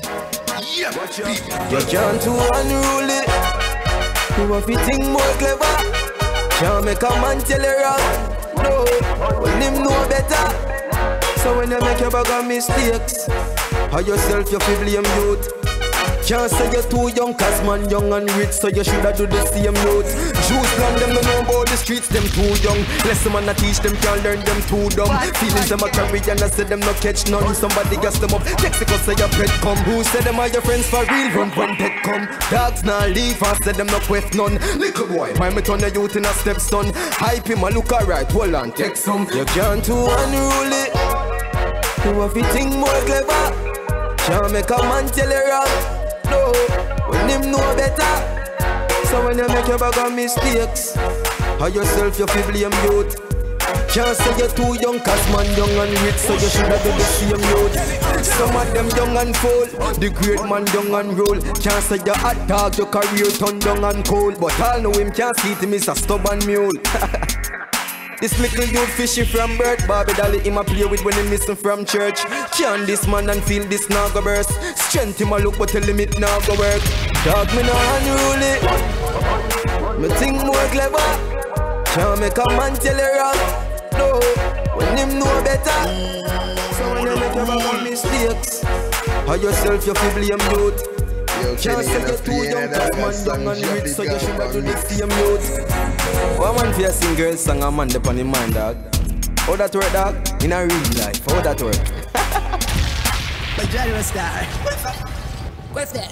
You can't too unruly. You have to think more clever. Can't make a man tell you wrong. No, when him know better. So when you make your bag of mistakes, or yourself you feel blame youth. Can't say you're too young, cause man young and rich, so you shoulda do the same youth. Juice land them, no know about the streets, them too young. Less man a teach them, can't learn them too dumb. Feelings them a carry and I say them no catch none. Somebody gas them up, text the cause say your pet come. Who said them are your friends for real, run when pet come. Dogs not leave, I said them no quest none. Little boy, why me turn a youth in a stepson? Hype him a look alright, hold on, text some. You can't too unruly. You have to think more clever. Can't make a man tell you wrong. No, when him know better. So when you make your bag of mistakes, or yourself you feel blame youth. Can't say you're too young, cause man young and rich, so you shoulda do the same youth. Some of them young and full, the great man young and roll. Can't say you're hot dog, your career turn young and cold. But all know him can't see him is a stubborn mule. This little dude fishing from birth, Bobby Dolly him a play with when he missing from church. Can this man and feel this now go burst. Strength him a look but the limit now go work. Dog me no unruly, me think more clever. Can't make a man tell you wrong. No, when him know better. So when you make your bag of mistakes, or yourself you feel blame youth. Can't say you're too young, cause man young and rich, so you shoulda do the same youth. One man for a sing girl song a man dep on him mind, dog. How that work, dog? In a real life, how that work?
But Johnny was star. What's that?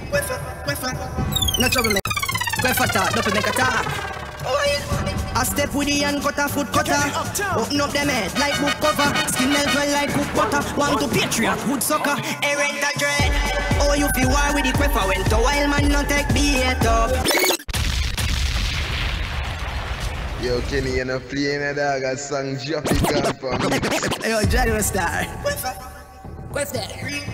No trouble, man. Go for talk, don't make a talk. I step with the hand cutter, foot cutter. Open up them head like book cover. Skin melt well like cook butter. Want to patriot, wood sucker. Errant a dread. Oh, you feel war with the queffer. When to wild man not take beat up.
Yo, Kenny, you know playing a dog a song, drop it gone for a mix.
Yo, Johnny was star. What's that?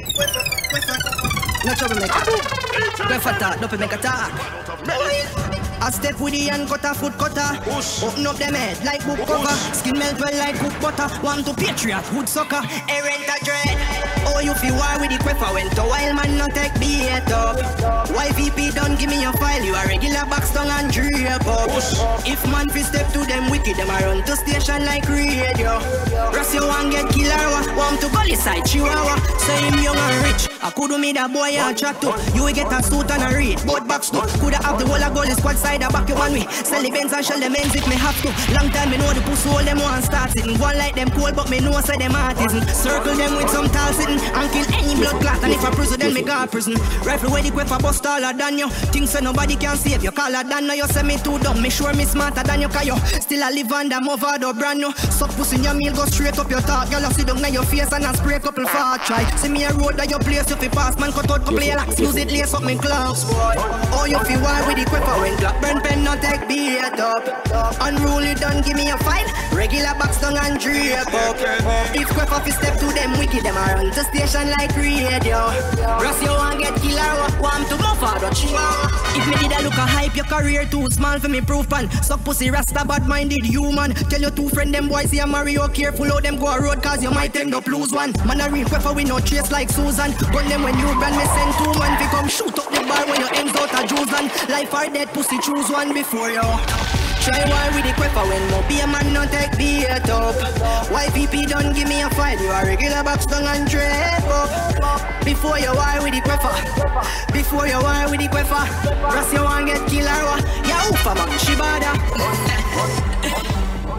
No trouble, make a go for talk, don't make a talk. I step with the hand cutter, foot cutter. Open up them head like book cover. Skin melt well like cook butter. Want to patriot, wood sucker. Errant a dread. Oh, you feel war with the queffer. When to wild man not take beat up. YVP don't give me your file. You a regular box tongue and drape up. If man fi step to them wicked, them a run to station like radio. Ross you want get killer. Want to gully side chihuahua. Say him young and rich. I could me that boy and chat to. You will get a suit and a read. Both box too. Coulda have the whole of goal squad side. I back you on me. Sell the Benz and shell the men's if me have to. Long time me know the pussy all them want start sitting. One like them cold but me know say them artisan. Circle them with some tall sitting and kill any blood clot. And if I prison then me go prison. Rifle where the queffer bust taller than you. Things so nobody can save you. Caller than you. You say me too dumb. Me sure me smarter than you. Cause you still a live under mother do brand new. Suck pussy in your meal go straight up your talk. Girl sit down na your face and a spray couple far try. See me a road that your place if you pass man cut out couple lax. Use it lace up me gloves. Oh you feel war with the queffer when black burn pen not take beat up. Unruly done give me a file. Regular box tongue and drape up. If queffer fi step to them wicked them a run to station like radio. Ross you want get killer want to move out of chihuahua. If me did a look a hype your career too small for me proof pan. Suck pussy rasta bad minded human. Tell your two friend them boys here Mario careful how them go a road cause you might end up lose one. Man a real queffer we no chase like Susan. Gun them when you brand me send 2 man fi come shoot up the bar when your ends out a juice and life or dead pussy choose one before you. Try war with the queffer when no be a man not take beat up. YVP don't give me a fight. You a regular box tongue and drape up. Before you war with the queffer. Before you war with the queffer. Ross you want get killer. Ya oofa man shibada.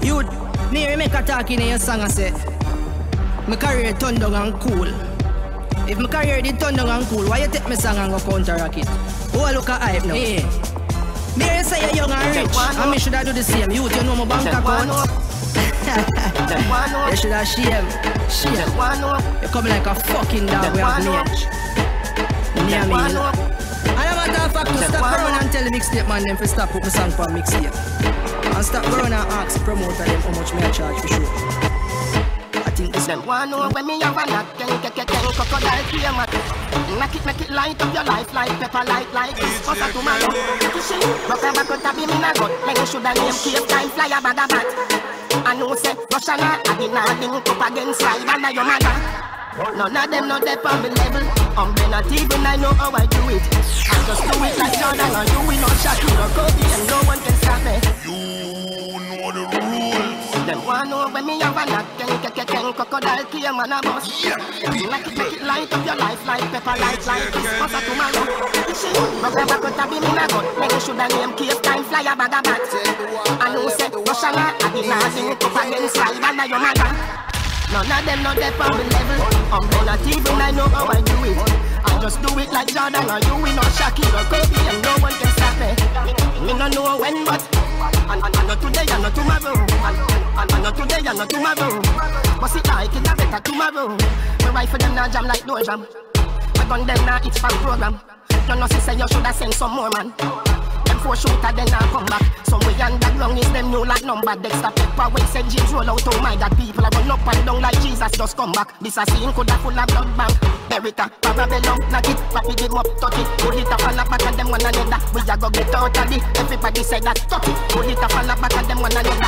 You near make a talk in your song and say, my career turn down and cool. If my career did turn down and cool, why you take my song and go counteract it? Oh, look at hype now. Hey. Me say you're young and rich, and me should I do the same. You know my bank account. You should have shame. You come like a fucking dog with a age. Near me. And I'm a matter of fact to stop going and tell the mixtape man them to stop put my song for mixtape. And stop going and ask promoter them how much me I charge for sure. I think this
them one know when me have a knock, crocodile came. Make it light up your life like pepper like this. Cause I tomorrow rock a back out of him in a gut. Make you shoulda name cave time fly a bag of bat. I know say Russian I didn't link up against slide under your mother. None of them know they on the level. Not even I know how I do it. I just do it like Jordan or you will not Shakira or Kobe and no one can stop me.
You know the rules.
Them one know when me have a knock, crocodile came on a bus. Make it light up your life like pepper like this. Cause I tomorrow rock a back out of him in a gut. Make you shoulda name cave time fly a bag of bat. I know say Russian I didn't link up against slide under your mother. None of them know they on the level. Not even I know how I do it. I just do it like Jordan or you will not Shakira or Kobe and no one can stop me. Me no know when but and not today and not tomorrow. And not today and not tomorrow. But see like it a better tomorrow. Me rifle them now jam like door jam. My gun them now it's for program. You know say you shoulda send some more man. Them 4 shooter then I come back. Some way underground is them new like number. Dexter Pepper when said James roll out. Oh my God, people are run up and down like Jesus just come back. This a scene coulda full of blood bank. Berita, Parabellum, knock it, rapid him up, touch it. Pull it up and back and them one another. We a go get out of it. Everybody say that, touch it. Pull it up and back and them one another.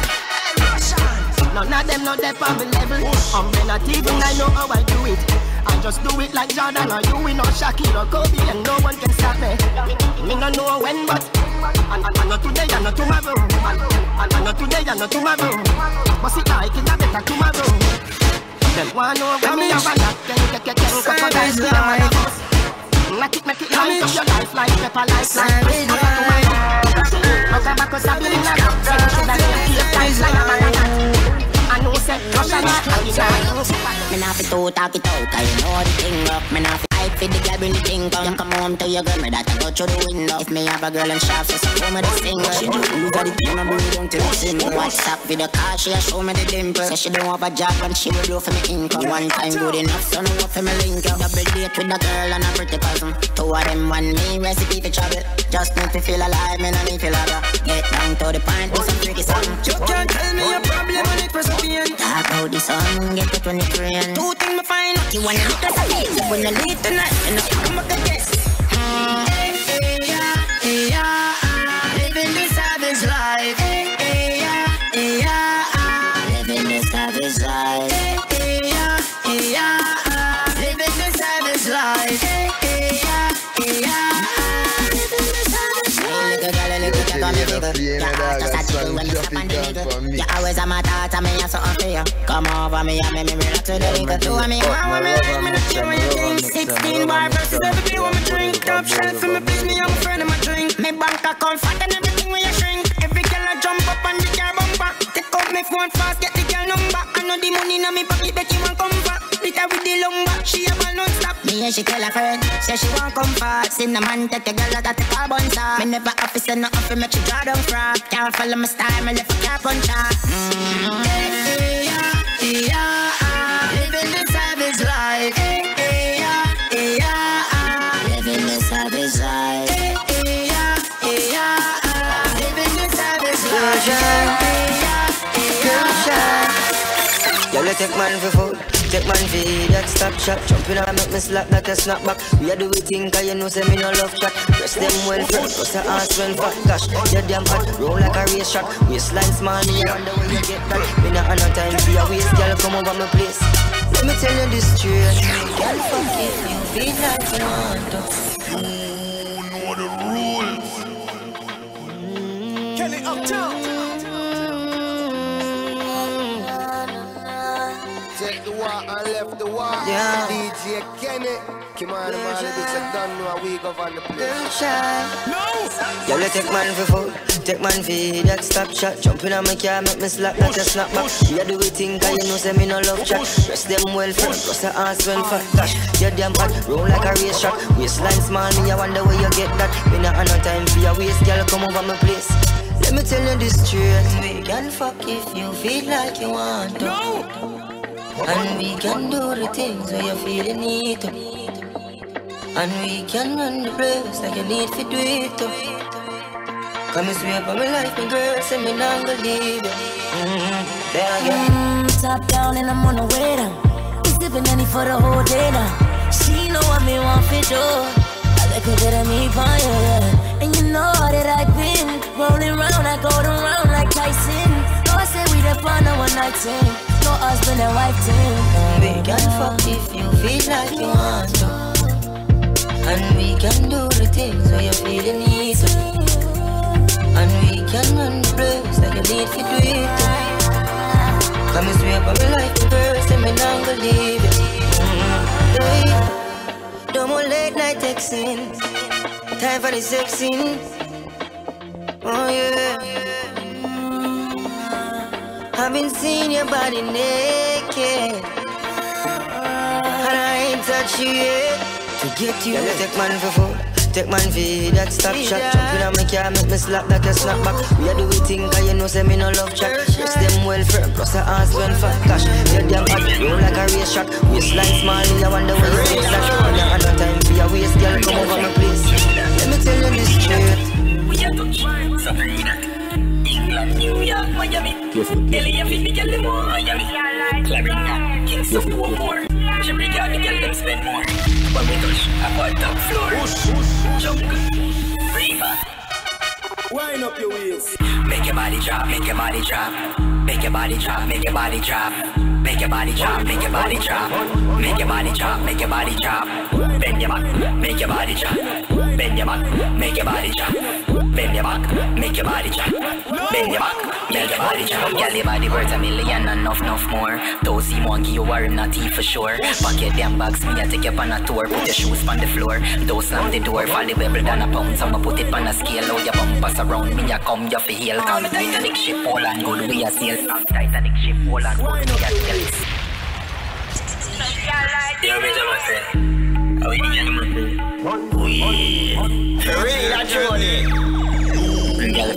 None of them know they on the level. Not even I know how I do it. I just do it like Jordan or you will not Shakira or Kobe and no one can stop me. Me no know when but and not today and not tomorrow. And not today and not tomorrow. But see like it a better tomorrow. Them one know when me have a knock, crocodile came on a bus. Make it light up your life like pepper like this. Rock a back us a bit in a gut. Make you shoulda name cave time fly a bag of bat. I know say Russian I
me nah fi to talk it out, cause you know the thing up. Me nah fi hype for the girl when the thing come. You come home to your girl, me that I go through the window. If me have a girl and sharp, she show me the finger. She do over the pin and bring it down to the single. WhatsApp with the car, she a show me the dimple. Say she don't have a job and she will do for me income. One time good enough, so no up for me link up. Double date with a girl and a pretty cousin. 2 of them want me recipe for trouble. Just make me feel alive, me no need feel lava. Get down to the point, do some freaky something. You can't tell me your problem when it was pain. Talk about the sun, get it when it rain. 2 things me find out, you wanna look at the face. When you leave tonight, and I come back again. Living this savage life. Living this savage life. Living this savage life. You always have my thoughts and me have something for you. Come over me and me relax with the liquor. Do me how me live, me not care when you think. 16 bar versus every day when me drink. Top shelf for me please me, I'm a friend of my drink. Me bank account fat and everything when you shrink. Every girl I jump up on the car bumper. Take out my phone fast, get the girl number. I know the money in me pocket, bet you want come back. Bitter with the lumber, she a ball non-stop. Me and she tell her friend, say she want come fast. See the man take a girl that take a bun top. Me never office and nothing for me to draw down fraud. Can't follow my style, me left a cap on top. Living the savage life. Living the savage life. Living the savage life.
Y'all take man for food, take man for that stop shop. Jumping and make me slap like a snapback. We a do we think cause you know say me no love chat. Press them well flat, cause your ass when fat. Gosh, you're damn hot, roll like a race track. Waistline small, me I wonder where you get that. Me not have no time for your waist, girl come over my place. Let me tell you this straight. Girl fuck if you feel like you want to.
You know the rules.
Kelly Uptown. Take the walk and left the walk.
Yeah.
DJ Kenny.
Kim on the man, this a done no a week of on the place.
No! Y'all take man for food, take man for that stop shot. Jumping on my car, make me slap like a snap back. You do it thing, cause you know say me no love chat. Rest them well fed, plus the ass well fat. Gosh, you damn hot, roll like a race track. Waistline small, me I wonder where you get that. Me not have no time for your waist, girl, come over my place. Let me tell you this straight. We can fuck if you feel like you want to. And we can do the things where you feel you need to. And we can run the place like you need to do it too. Come and sweep on my life, my girl, say me not gonna leave you. There again.
Top down and I'm on the way down. We sipping any for the whole day now. She know what me want for do. I like a bit of me for you, yeah. And you know that I've been rolling round, I go around like Tyson. No, I say we the fun of one night team. No husband and wife team.
We can fuck if you feel like you want to. And we can do the things where you feel you need to. And we can run the place like you need to do it. Come and sweep on my life, girl, say me not gonna leave you. No more late night texting. Time for the sexing. Oh yeah. I've been seeing your body naked, and I ain't touched you yet. To get you, yeah, take man for food, take man for that stop shot. Jumping on my car, make me slap like a snapback. We are do it thing, cause you know say me no love chat. Rest them well firm, plus the ass when fat. Gosh, you damn hot, roll like a race track. Waistline small, I wonder where you get that. When you have no time for your waist, girl, come over my place. Let me tell you this straight.
We are touch, Sabrina, England, New York, Miami, LA, Philly, girl, them more, Miami, Clarina, Kingston, more. Every girl, the girl, them spend more. When we touch, I put top floor. Jungle, river.
Wind up your wheels.
Make your body drop, make your body drop. Make your body drop, make your body drop. Make your body drop, make your body drop. Make your body drop, make your body drop. Bend your back, make your body drop. Bend your back, make your body drop. Bend your back, make your body drop. Bend your back, make your body drop. Girl, your body worth $1 million and enough more. Those see one give you worry, not tea for sure. Pack your damn bags, me I take you on a tour. Put your shoes on the floor. Don't slam the door, valuable than a pound. I'ma put it on a scale. How your bumpers around me, I come you for heel. Call me Titanic ship, all and good we a sail. Titanic ship, all and good we a sail. Yo, me my friend. How you doing, my friend? We ready that journey. Girl,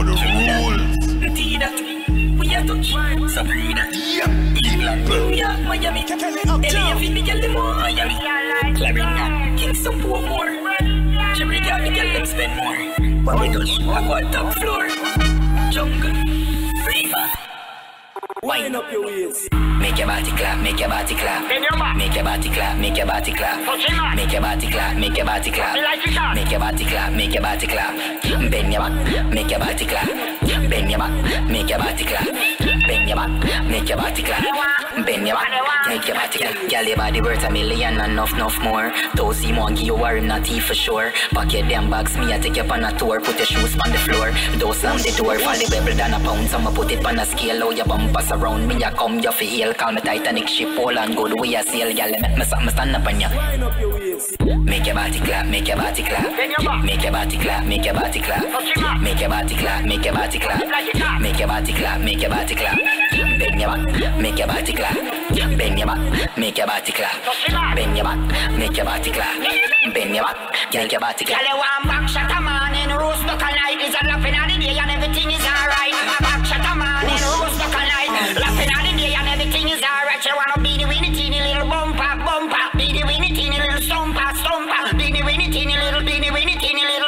we are touch. Sabrina, England, New York, Miami, LA, Philly, girl, them more, Miami, Clarina, Kingston, more. Every girl, the girl, them spend more. When we touch, I got top floor. Jungle, river.
Wind up your wheels.
Make your body clap, make your body clap. Make your body clap, make your body clap. Make your body clap, make your body clap. Make your body clap, make your body clap. Bend your back, make your body clap. Bend your back, make your body clap. Bend your back, make your body clap. Bend your back, make your body clap. Girl, your body worth $1 million and enough more. Those see one give you worry, not tea for sure. Pack your damn bags, me I take you on a tour. Put your shoes on the floor. Don't slam the door, valuable than a pound. I'ma put it on a scale. How your bumpers around me, I come you for heel. Call me Titanic ship, all and good we a sail. Girl, make me something stand up on ya. Make your body clap, make your body clap. Make your body clap, make your body clap. Make your body clap, make your body clap. Make your body clap, make your body clap. Bend your back, make your body clap. Bend your back, make your body clap. Bend your back, make your body clap. Bend your back, make your body clap.
Girl, you want back shot a man in roast duck and light. Is a laughing at the day and everything is alright. Back shot a man in roast duck and light. Laughing at the day and everything is alright. You wanna be the winnie teeny little bumper, bumper. Be the winnie teeny little stomper, stomper. Be the winnie teeny little, be the winnie teeny little.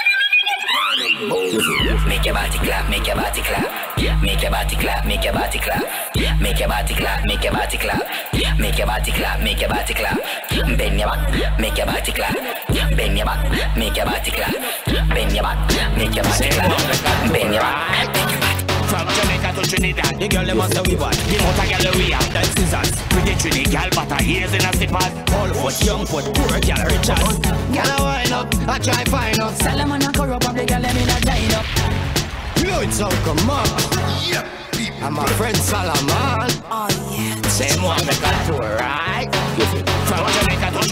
Make your body clap, make your body clap. Make your body clap, make your body clap. Make your body clap, make your body clap. Make your body clap, make your body clap. Bend your back, make your body clap. Bend your back, make your body clap. Bend your back, make your body clap. Bend your back, make your body.
From Jamaica to Trinidad, the girl them must have we bad. The motor girl we have that scissors. Pretty Trini girl, but her ears in a slippers. Old foot, young foot, poor girl, rich as.
Girl I wind up, I try find up.
Solomon and corrupt up, the girl them in a giant up.
You know it's all come up. And my friend Solomon.
Oh yeah.
Same one make a tour, right? From Jamaica to Trinidad,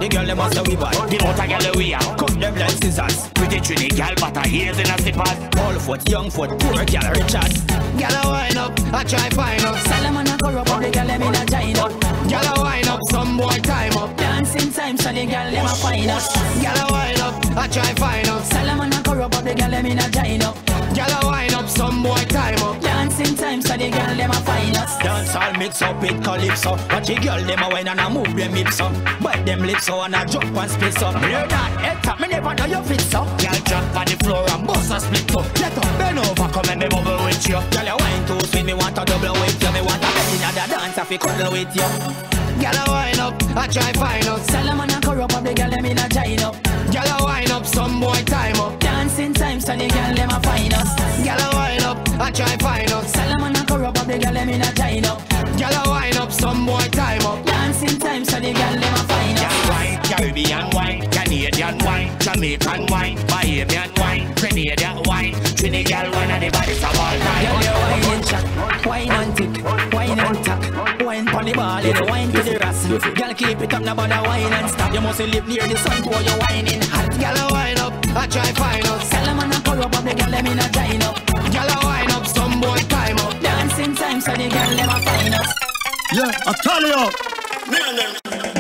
The girl them must we bad. The motor girl we are. Cut them like scissors. Pretty trini girl, but her ears in a slippers. Tall foot, young foot, poor girl, rich ass.
Girl a wine up, I try fine up.
Solomon a go up, the girl them in a giant up.
Girl a wine up, some boy time up.
Dancing time, so the girl them a find us.
Girl a wine up, I try fine up.
Solomon a go up, the girl them in a giant up.
Girl a wine up, some boy time up.
Dancing time, so the girl them a find us.
Dance all mix up with calypso. Watch the girl them a wine and a move them hips up. Bite them lips so and a jump and split up. Hear that? Head top, me never know you fit so. Girl jump on the floor and bust a split up. Get up, bend over, come and me bubble with you. Girl you wine too sweet, me want a double with you. Me want a bed in the dance if you cuddle with you.
Girl a wine up, I try fine up.
Solomon a go up, the girl them in a giant up.
Girl a wine up, some boy time up.
Dancing time, so the girl them a find us.
Girl a wine up, I try fine up.
Solomon a go up, the girl them in a giant up.
Girl a wine up, some boy time up.
Dancing time, so the girl them a find us.
Wine, Caribbean wine, Canadian wine, Jamaican wine, Bahamian wine, Grenadian wine, Trinidad wine, and the body's of all time.
Girl, you wine and chat, wine and tick, wine and tack, wine pon the ball, you wine to the ras. Girl, keep it up, no bother wine and stop. You must live near the sun for you whining hot.
Girl a wine up, I try fine up.
Solomon a go up, the girl them in a giant up.
Girl a wine up, some boy time up.
Dancing time, so the girl them a find us.
Yeah, I tell you.
Me and them.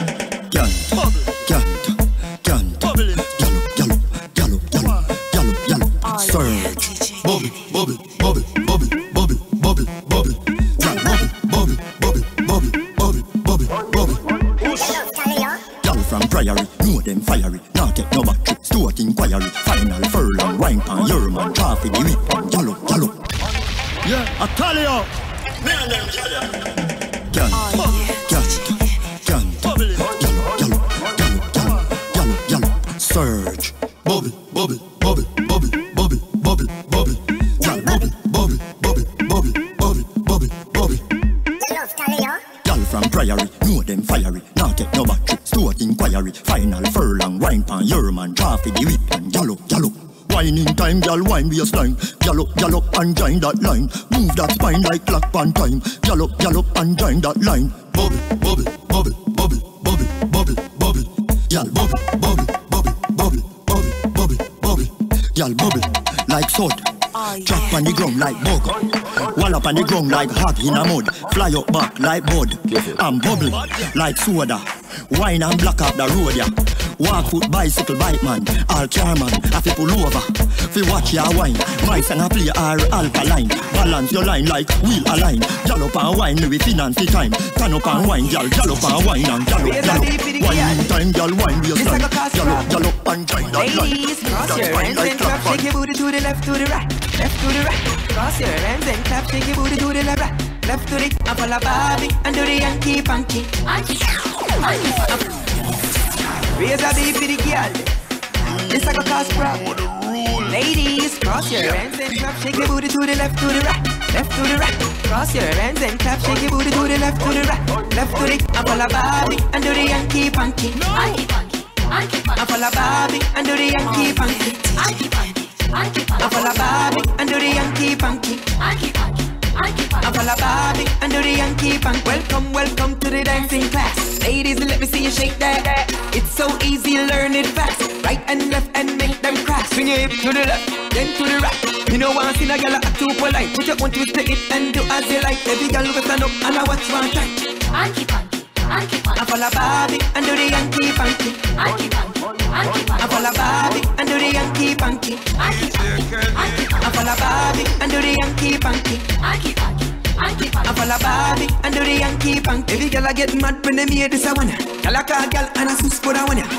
Surge. Bobby, Bobby, Bobby, Bobby, Bobby, Bobby, Bobby. Bobby, Bobby, Bobby, Bobby, Bobby, Bobby, Bobby. Y'all from Priory, know them fiery. Now take no back trip, Stuart inquiry. Final furlong, wine pan, your man, traffic, the whip pan, yellow, yellow. Yeah, I tell you.
Me and them tell you.
Surge. Bobby, Bobby, Bobby, Bobby, Bobby, Bobby, Bobby. Y'all Bobby, Bobby, Bobby, Bobby, Bobby, Bobby, Bobby. Y'all from Priory, know them fiery. Now take no back trip, Stuart inquiry. Final furlong, wine pan, your man, traffic, the whip pan, yellow, yellow. Whining time, girl, wine waistline. Gallop, gallop, and join that line. Move that spine like clock pan time. Gallop, gallop, and join that line. Bobby, Bobby, Bobby, Bobby, Bobby, Bobby, Bobby. Y'all Bobby, Bobby, Bobby, Bobby, Bobby, Bobby, Bobby. Y'all Bobby, like sword. Drop on the ground like bug. Wall up on the ground like hog in a mud. Fly up back like bud. And bubble like soda. Wine and block up the road, yeah. Walk foot, bicycle, bike man. All car man, have to pull over. Fi watch your wine. My song a play our alkaline. Balance your line like wheel align. Gallop and wine, we finance the time. Turn up and wine, gal. Gallop and wine and gallop, gallop. Wine in time, gal, wine waistline. Gallop, gallop and join that line.
Ladies, cross your hands and clap, shake your booty to the left, to the right. Left to the right. Cross your hands and clap, shake your booty to the left, right. Left to the up on the Barbie and do the Yankee punky. Raise a beat for the girl. This a go cause problem. Ladies, cross your hands and clap, shake your booty to the left, to the right. Left to the right. Cross your hands and clap, shake your booty to the left, to the right. Left to the up on the Barbie and do the Yankee punky. Up on the Barbie and do the Yankee punky. Up on the Barbie and do the Yankee punky. Up on the Barbie and do the Yankee punk. Welcome, welcome to the dancing class. Ladies, let me see you shake that. It's so easy, learn it fast. Right and left and make them crash. Swing your hip to the left, then to the right. You know want to see a girl act too polite. Put your one twist to it and do as you like. Every girl will stand up and I watch one time. Up on the Barbie and do the Yankee punky. Up on the Barbie and do the Yankee punky. Up on the Barbie and do the Yankee punky. Up on the Barbie and do the Yankee punky. Every girl I get mad when they hear this I wanna. Girl I call girl and I sus for that wanna.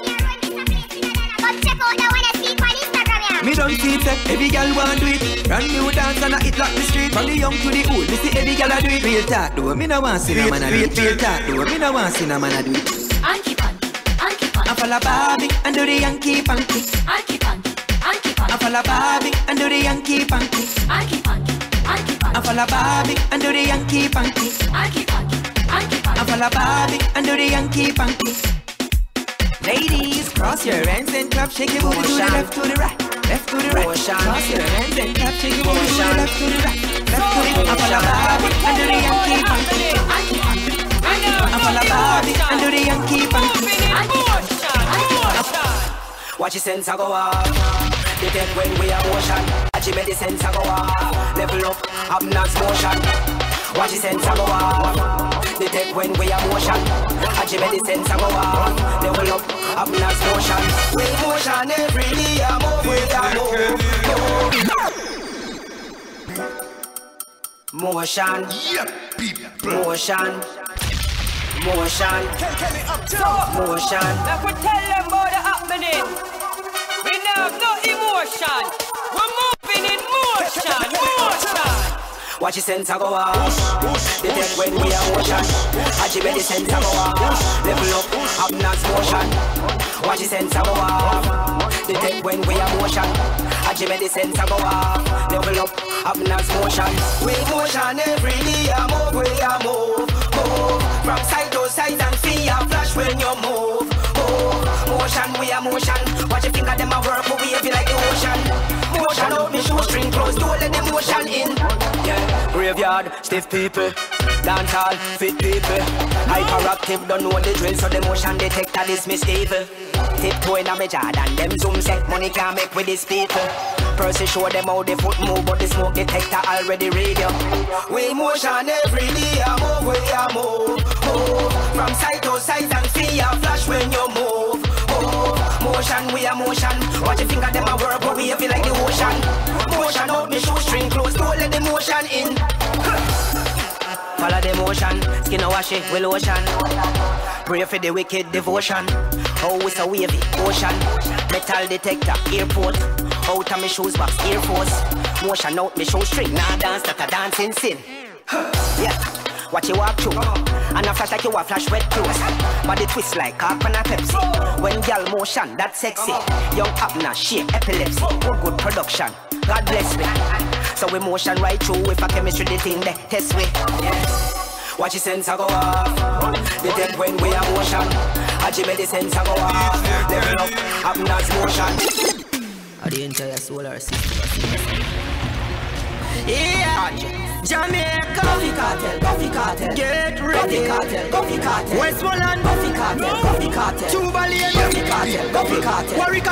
Me don't see it, every girl want do it. Brand new dance and I hit like the street. From the young to the old, me see every girl I do it. Real talk though, me no want see no man a do it. Real talk though, me no want see no man a do it. Up on the Barbie and do the Yankee punky. Up on the Barbie and do the Yankee punky. Up on the Barbie and do the Yankee punky. Up on the Barbie and do the Yankee punky. Ladies, cross your hands and clap, shake your booty to the left, to the right. Left to the right. Cross your hands and clap, shake your booty to the left, to the right. Left to the right. Up on the Barbie and do the Yankee punky. Up on the Barbie and do the Yankee punky. Watch your sense go off. They take when we are motion. Watch your medicine go off. Level up, hypnosis motion. Watch your sense go off. They take when we are motion. Watch your medicine go off. Level up, hypnosis motion. With motion every day I move, we are move. Motion. Motion. Motion. Motion.
Like we tell them about the happening. We have no emotion. We're moving in motion. Motion.
Watch your sense go off. They take when we are motion. Watch your medicine go off. Level up, hypnosis motion. Watch your sense go off. They take when we are motion. Watch your medicine go off. Level up, hypnosis motion. We motion every day I move, we are move. From side to side and see a flash when you move. Motion, we are motion. Watch your finger, them a work, but we have like the ocean. Motion out, me shoestring close, don't let the motion in. Yeah, graveyard, stiff people. Dance hall, fit people. Hyperactive, don't know the drill, so the motion detector dismiss evil. Tiptoeing on me Jordan, them zoom set, money can't make with these people. Percy show them how the foot move, but the smoke detector already read you. We motion every day, I move, we are move. From side to side and see a flash when you move. Motion, we are motion. Watch your finger, them a work, but we feel like the ocean. Motion out, me shoestring close, don't let the motion in. Follow the motion, skin a wash it with lotion. Pray for the wicked devotion. Oh, it's a wavy ocean. Metal detector, airport. Out of me shoes box, Air Force. Motion out me shoestring, nah dance that a dancing sin. Yeah, watch you walk through. And a flash like you a flash wet clothes. Body twist like Coke and a Pepsi. When girl motion, that's sexy. Young Abner, shake epilepsy. Good production, God bless me. So we motion right through. If a chemistry the thing they test me. Watch your sense go off. They take when we are motion. Watch your medicine go off. Level up, hypnosis motion.
The entire solar system. Yeah, Jamaica, Coffee Cartel, Coffee Cartel, get ready, Coffee Cartel, Coffee Cartel, Westmoreland, Coffee Cartel, Coffee Cartel, Jubilee, Coffee Cartel, Coffee Cartel, Warwick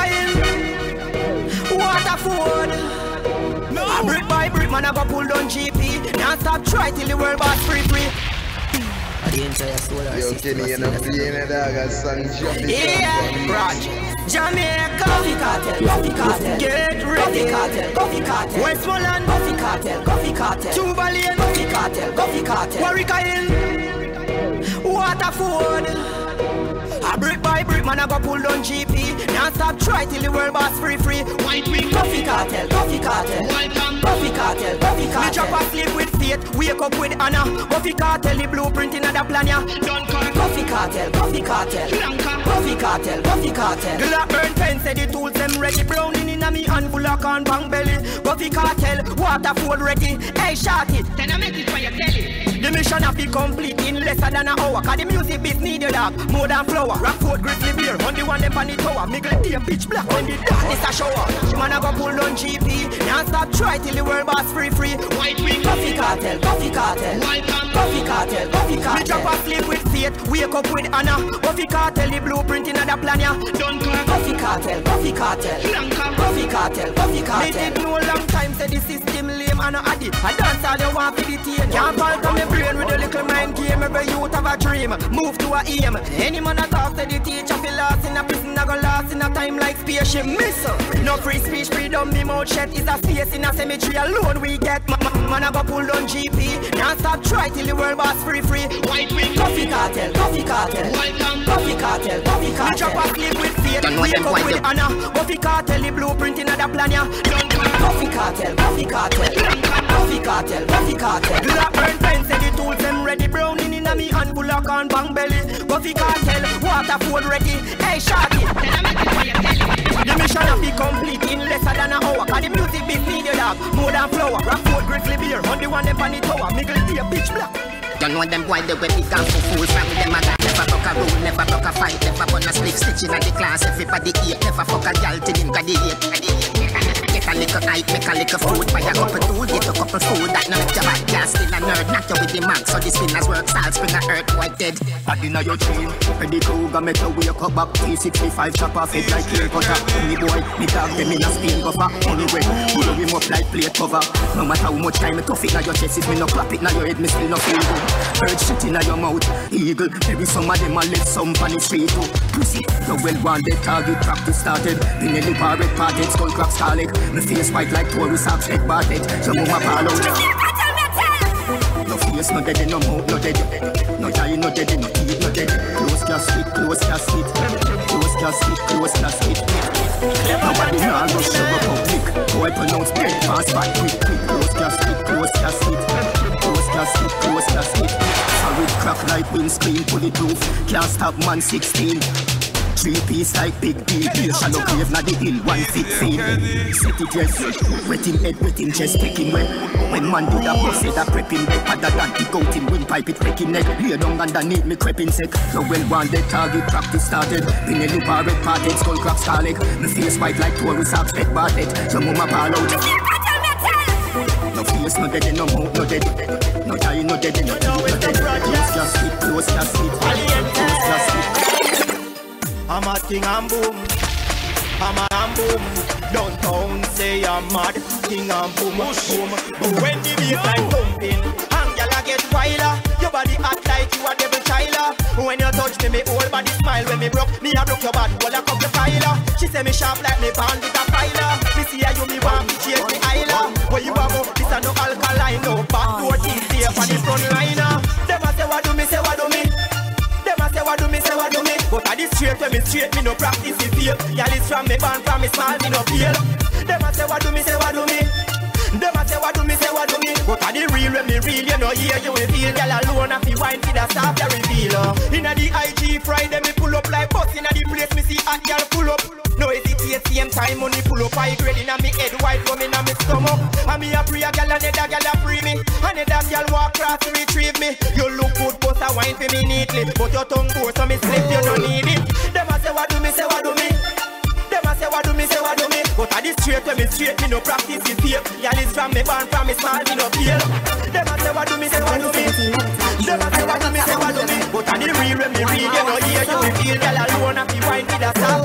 Hill, Waterford. No. Brick by brick, man, I go pull down GP. Now stop try till the world boss free. The entire solar
system. Yo, Kenny, you're not playing a dog, a song jumping.
Yeah, Roger. Jamaica, Coffee Cartel, Coffee Cartel, get ready, Coffee Cartel, Coffee Cartel, Westmoreland, Coffee Cartel, Coffee Cartel, Jubilee, Coffee Cartel, Coffee Cartel, Warwick Hill, Waterford. A brick by brick, man, I go pull down GP. Now stop try till the world boss free. White wing, Coffee Cartel, Coffee Cartel, welcome, Coffee Cartel, Coffee Cartel. Me drop asleep with faith, wake up with honor. Coffee Cartel, the blueprint in the plan, ya. Don't call Coffee Cartel, Coffee Cartel, Coffee Cartel, Coffee Cartel. Glock burn pen, say the tools them ready. Browning in a me hand full of corn bang belly. Coffee Cartel, Waterford ready. Hey, shot it, then I make it for your telly. The mission have been complete in lesser than an hour. Cause the music beats need your dog, more than flour. Rockford, Grizzly Bear, on the one them on the tower. Miggle tear, pitch black when the darkness a shower. Man I go pull on GP. Now stop try till the world boss free. White wing, Coffee Cartel, Coffee Cartel, welcome, Coffee Cartel, Coffee Cartel. Me drop asleep with faith, wake up with honor. Coffee Cartel, the blueprint in the plan, ya. Don't call Coffee Cartel, Coffee Cartel, Coffee Cartel, Coffee Cartel. Me did know long time, say the system lame and no addy. I dance all you want for the teen. Can't fall from your brain with a little mind game. Every youth have a dream, move to a aim. Any man a talk to the teacher, feel lost in a prison, I go lost in a time like spaceship missile. No free speech, freedom, me mouth shut is a space in a cemetery alone we get. Man I go pull on GP. Now stop try till the world boss free. White wing, Coffee Cartel, Coffee Cartel, welcome, Coffee Cartel, Coffee Cartel. Me drop asleep with faith, wake up with honor. Coffee Cartel, the blueprint in the plan, ya. Coffee Cartel, Coffee Cartel, Coffee Cartel, Coffee Cartel. Glock burn pen, say the tools them ready. Browning in a me hand full of corn bang belly. Coffee Cartel, Waterford ready. Hey, shot it, then I make it for your telly. The mission have be complete in lesser than an hour. Cause the music beats need your dog, more than flour. Rockford, Grizzly Bear, on the one them on the tower. Miggle tear, pitch black.
You know them boy they wear big and for fools. From them a guy never broke a rule, never broke a fight, never burn a split stitch in the class. Everybody eat, never fuck a girl till him got the hate.
a little hype, make a little food. Buy a couple tool, get a couple food. That not your bad gas, still a nerd. Knock you with the mag, so the spinners work. Salt spring a earth, white dead.
Bad inna your chain. Ready Kruger make you wake up back. T65 chop off it like clear cutter. Me boy, me dog them in a spin buffer. Anyway, pull him up like plate cover. No matter how much time me tough it na your chest, if me no clap it na your head, me still no feel good. Bird shit inna your mouth, eagle. Maybe some of them a let some on the street too. Pussy, the well-wanted target practice started. Pinelli parrot parted, skull crack scarlet. Me face white like Taurus abs head barted. So move my ball out. No face, no dead, no mouth, no dead. No eye, no dead, no teeth, no dead. Close casket, close casket. Close casket, close casket. Nobody now go show up public. Boy pronounce dead fast, back quick, quick. Close casket, close casket. Close casket, close casket. Solid crack like windscreen, bulletproof. Can't stop man 16. 3-piece like big deal. Shallow grave na the hill, 1 feet feet. Set it yes, wet him head, wet him chest, pick him wet. When man do that boss, say that prep him dead. Other than the goat him windpipe, it break him neck. Lay down underneath me creeping sick. The well-wanted target practice started. Pinelli parrot parted, skull crack scarlet. Me face white like Taurus abs head barted. So move my ball out. No face, no dead, no mouth, no dead. No eye, no dead, no teeth, no dead. Close your sleep, close your sleep. Close your sleep. I'm a king and boom, I'm a and boom. Downtown say I'm mad, king and boom, boom. But when the beat like thumping, and gyal a get wilder. Your body act like you a devil child. When you touch me whole body smile. When me broke, me a broke your body, well I cup your filer. She say me sharp like me band with a filer. Me see how you me want me chase me island. Where you a go, this a no alkaline, no bad door teeth here for the front liner. Them a say what do me, say what do me. Them a say what do me, say what do me. But I this straight when me straight, me no practice it feel. Y'all is from me band, from me small, me no feel. Them a say what do me, say what do me. Them a say what do me, say what do me. But I the real when me real, you know here you will feel. Y'all alone if you wine for the stop you reveal. Inna the IG Friday me pull up like bus. Inna the place me see hot y'all pull up. No hesitate same time money pull up. I grade inna me head white from inna me stomach. And me a pray a gal and a gal a free me. And a gal walk across to retrieve me. You look good but a wine for me neatly. But your tongue goes so me slip you don't need it. Them a say what do me, say what do me. Them a say what do me, say what do me. But I this straight when me straight, me no practice it here. Y'all is from me band, from me small, me no feel. Them a say what do me, say what do me. Them a say what do me, say what do me. But I the real when me real, you know here you will feel. Y'all alone if you wine for the stop.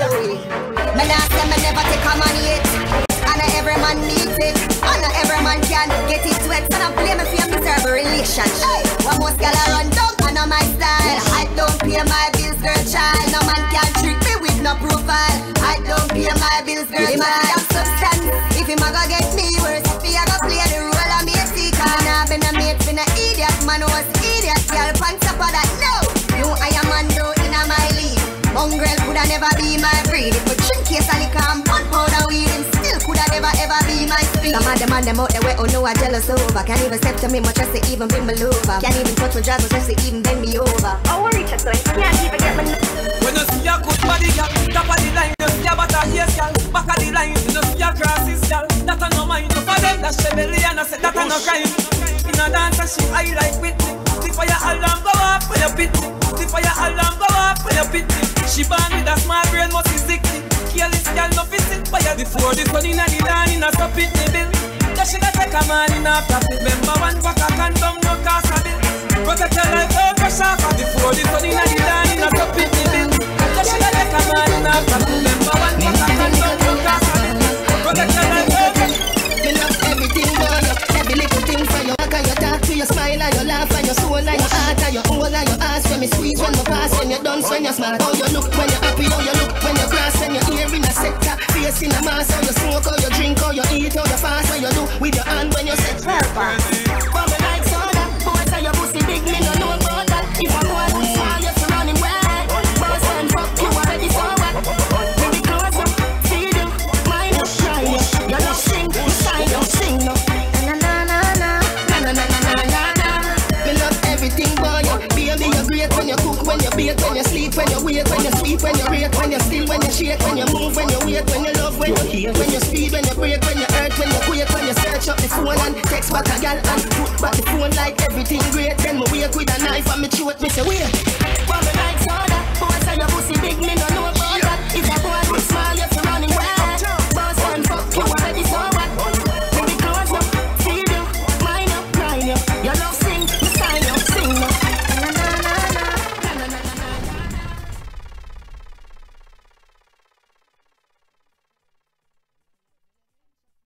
Me nah say me never take a man yet. And every man needs it. And every man can get it wet. So don't play me for a miserable relationship. What most gyal a run down, I know my style. I don't pay my bills, girl child. No man can trick me with no profile. I don't pay my bills, girl child. If I have substance, if him a go get me worse, if he a go play the role of me a seeker. Nah been a mate, been a idiot. Man was idiot, gyal pants up on that. No, you I am man do in a my league. Mongrel coulda never be my breed. If we drink case of liquor and gunpowder weed, him still coulda never ever be my speed. Some of them on them out there way, oh no, I jealous over. Can't even step to me much as to even bring me over. Can't even touch my jaws much as to even bend me over. Oh, worry, just so can't even get me.
When you see a good body, girl, top of the line, you see a butter yes, girl. Back of the line, you see a crosses, girl. That a no mind, no for them, that's Chevelle, and I said that a no crime. In a dance, she high like Whitney. The fire alarm go off when you pit me. The fire alarm go off when you pit me. She born with a small brain, must be sickly. Careless girl, no fit fire. Before the sun inna the land, inna stop it the bill. That she got take a man inna profit. Remember one pack of condom, no cost a bill. Protect your life, oh pressure. Before the sun inna the land, inna stop it the bill. That she got take a man inna profit. Remember one pack of condom, no cost a bill. Protect your life, oh pressure.
Me love everything burn up, every little thing from your back and your talk to your smile and your laugh and your soul and your heart and your whole and your ass. When me squeeze, when me pass, when you dance, when you smart. How you look when you're happy, how you look when you cross, when you're here in a sector, face in a mask. How you smoke, how you drink, how you eat, how you fast, how you do with your hand when you set purpose. But me like soda, boy say your pussy big, me no know about that. If I'm one who's small, you fi run him wet. Boss and fuck you already so wet. Baby close up, feed you, mind you, shine you. You love sing, inside you sing no. Na na na na, na na na na na na. Me love everything boy. Baby you're great when you cook, when you bake, when you sleep, when you wake, when you sleep, when you rate, when you still, when you shake, when you move, when you wait, when you love, when you hear, when you speed, when you break, when you hurt, when you quake, when you search up the phone and text back a gal and put back the phone like everything great. Then me wake with a knife and me throat, me say wait. But me like soda, boy say your pussy big, me no know.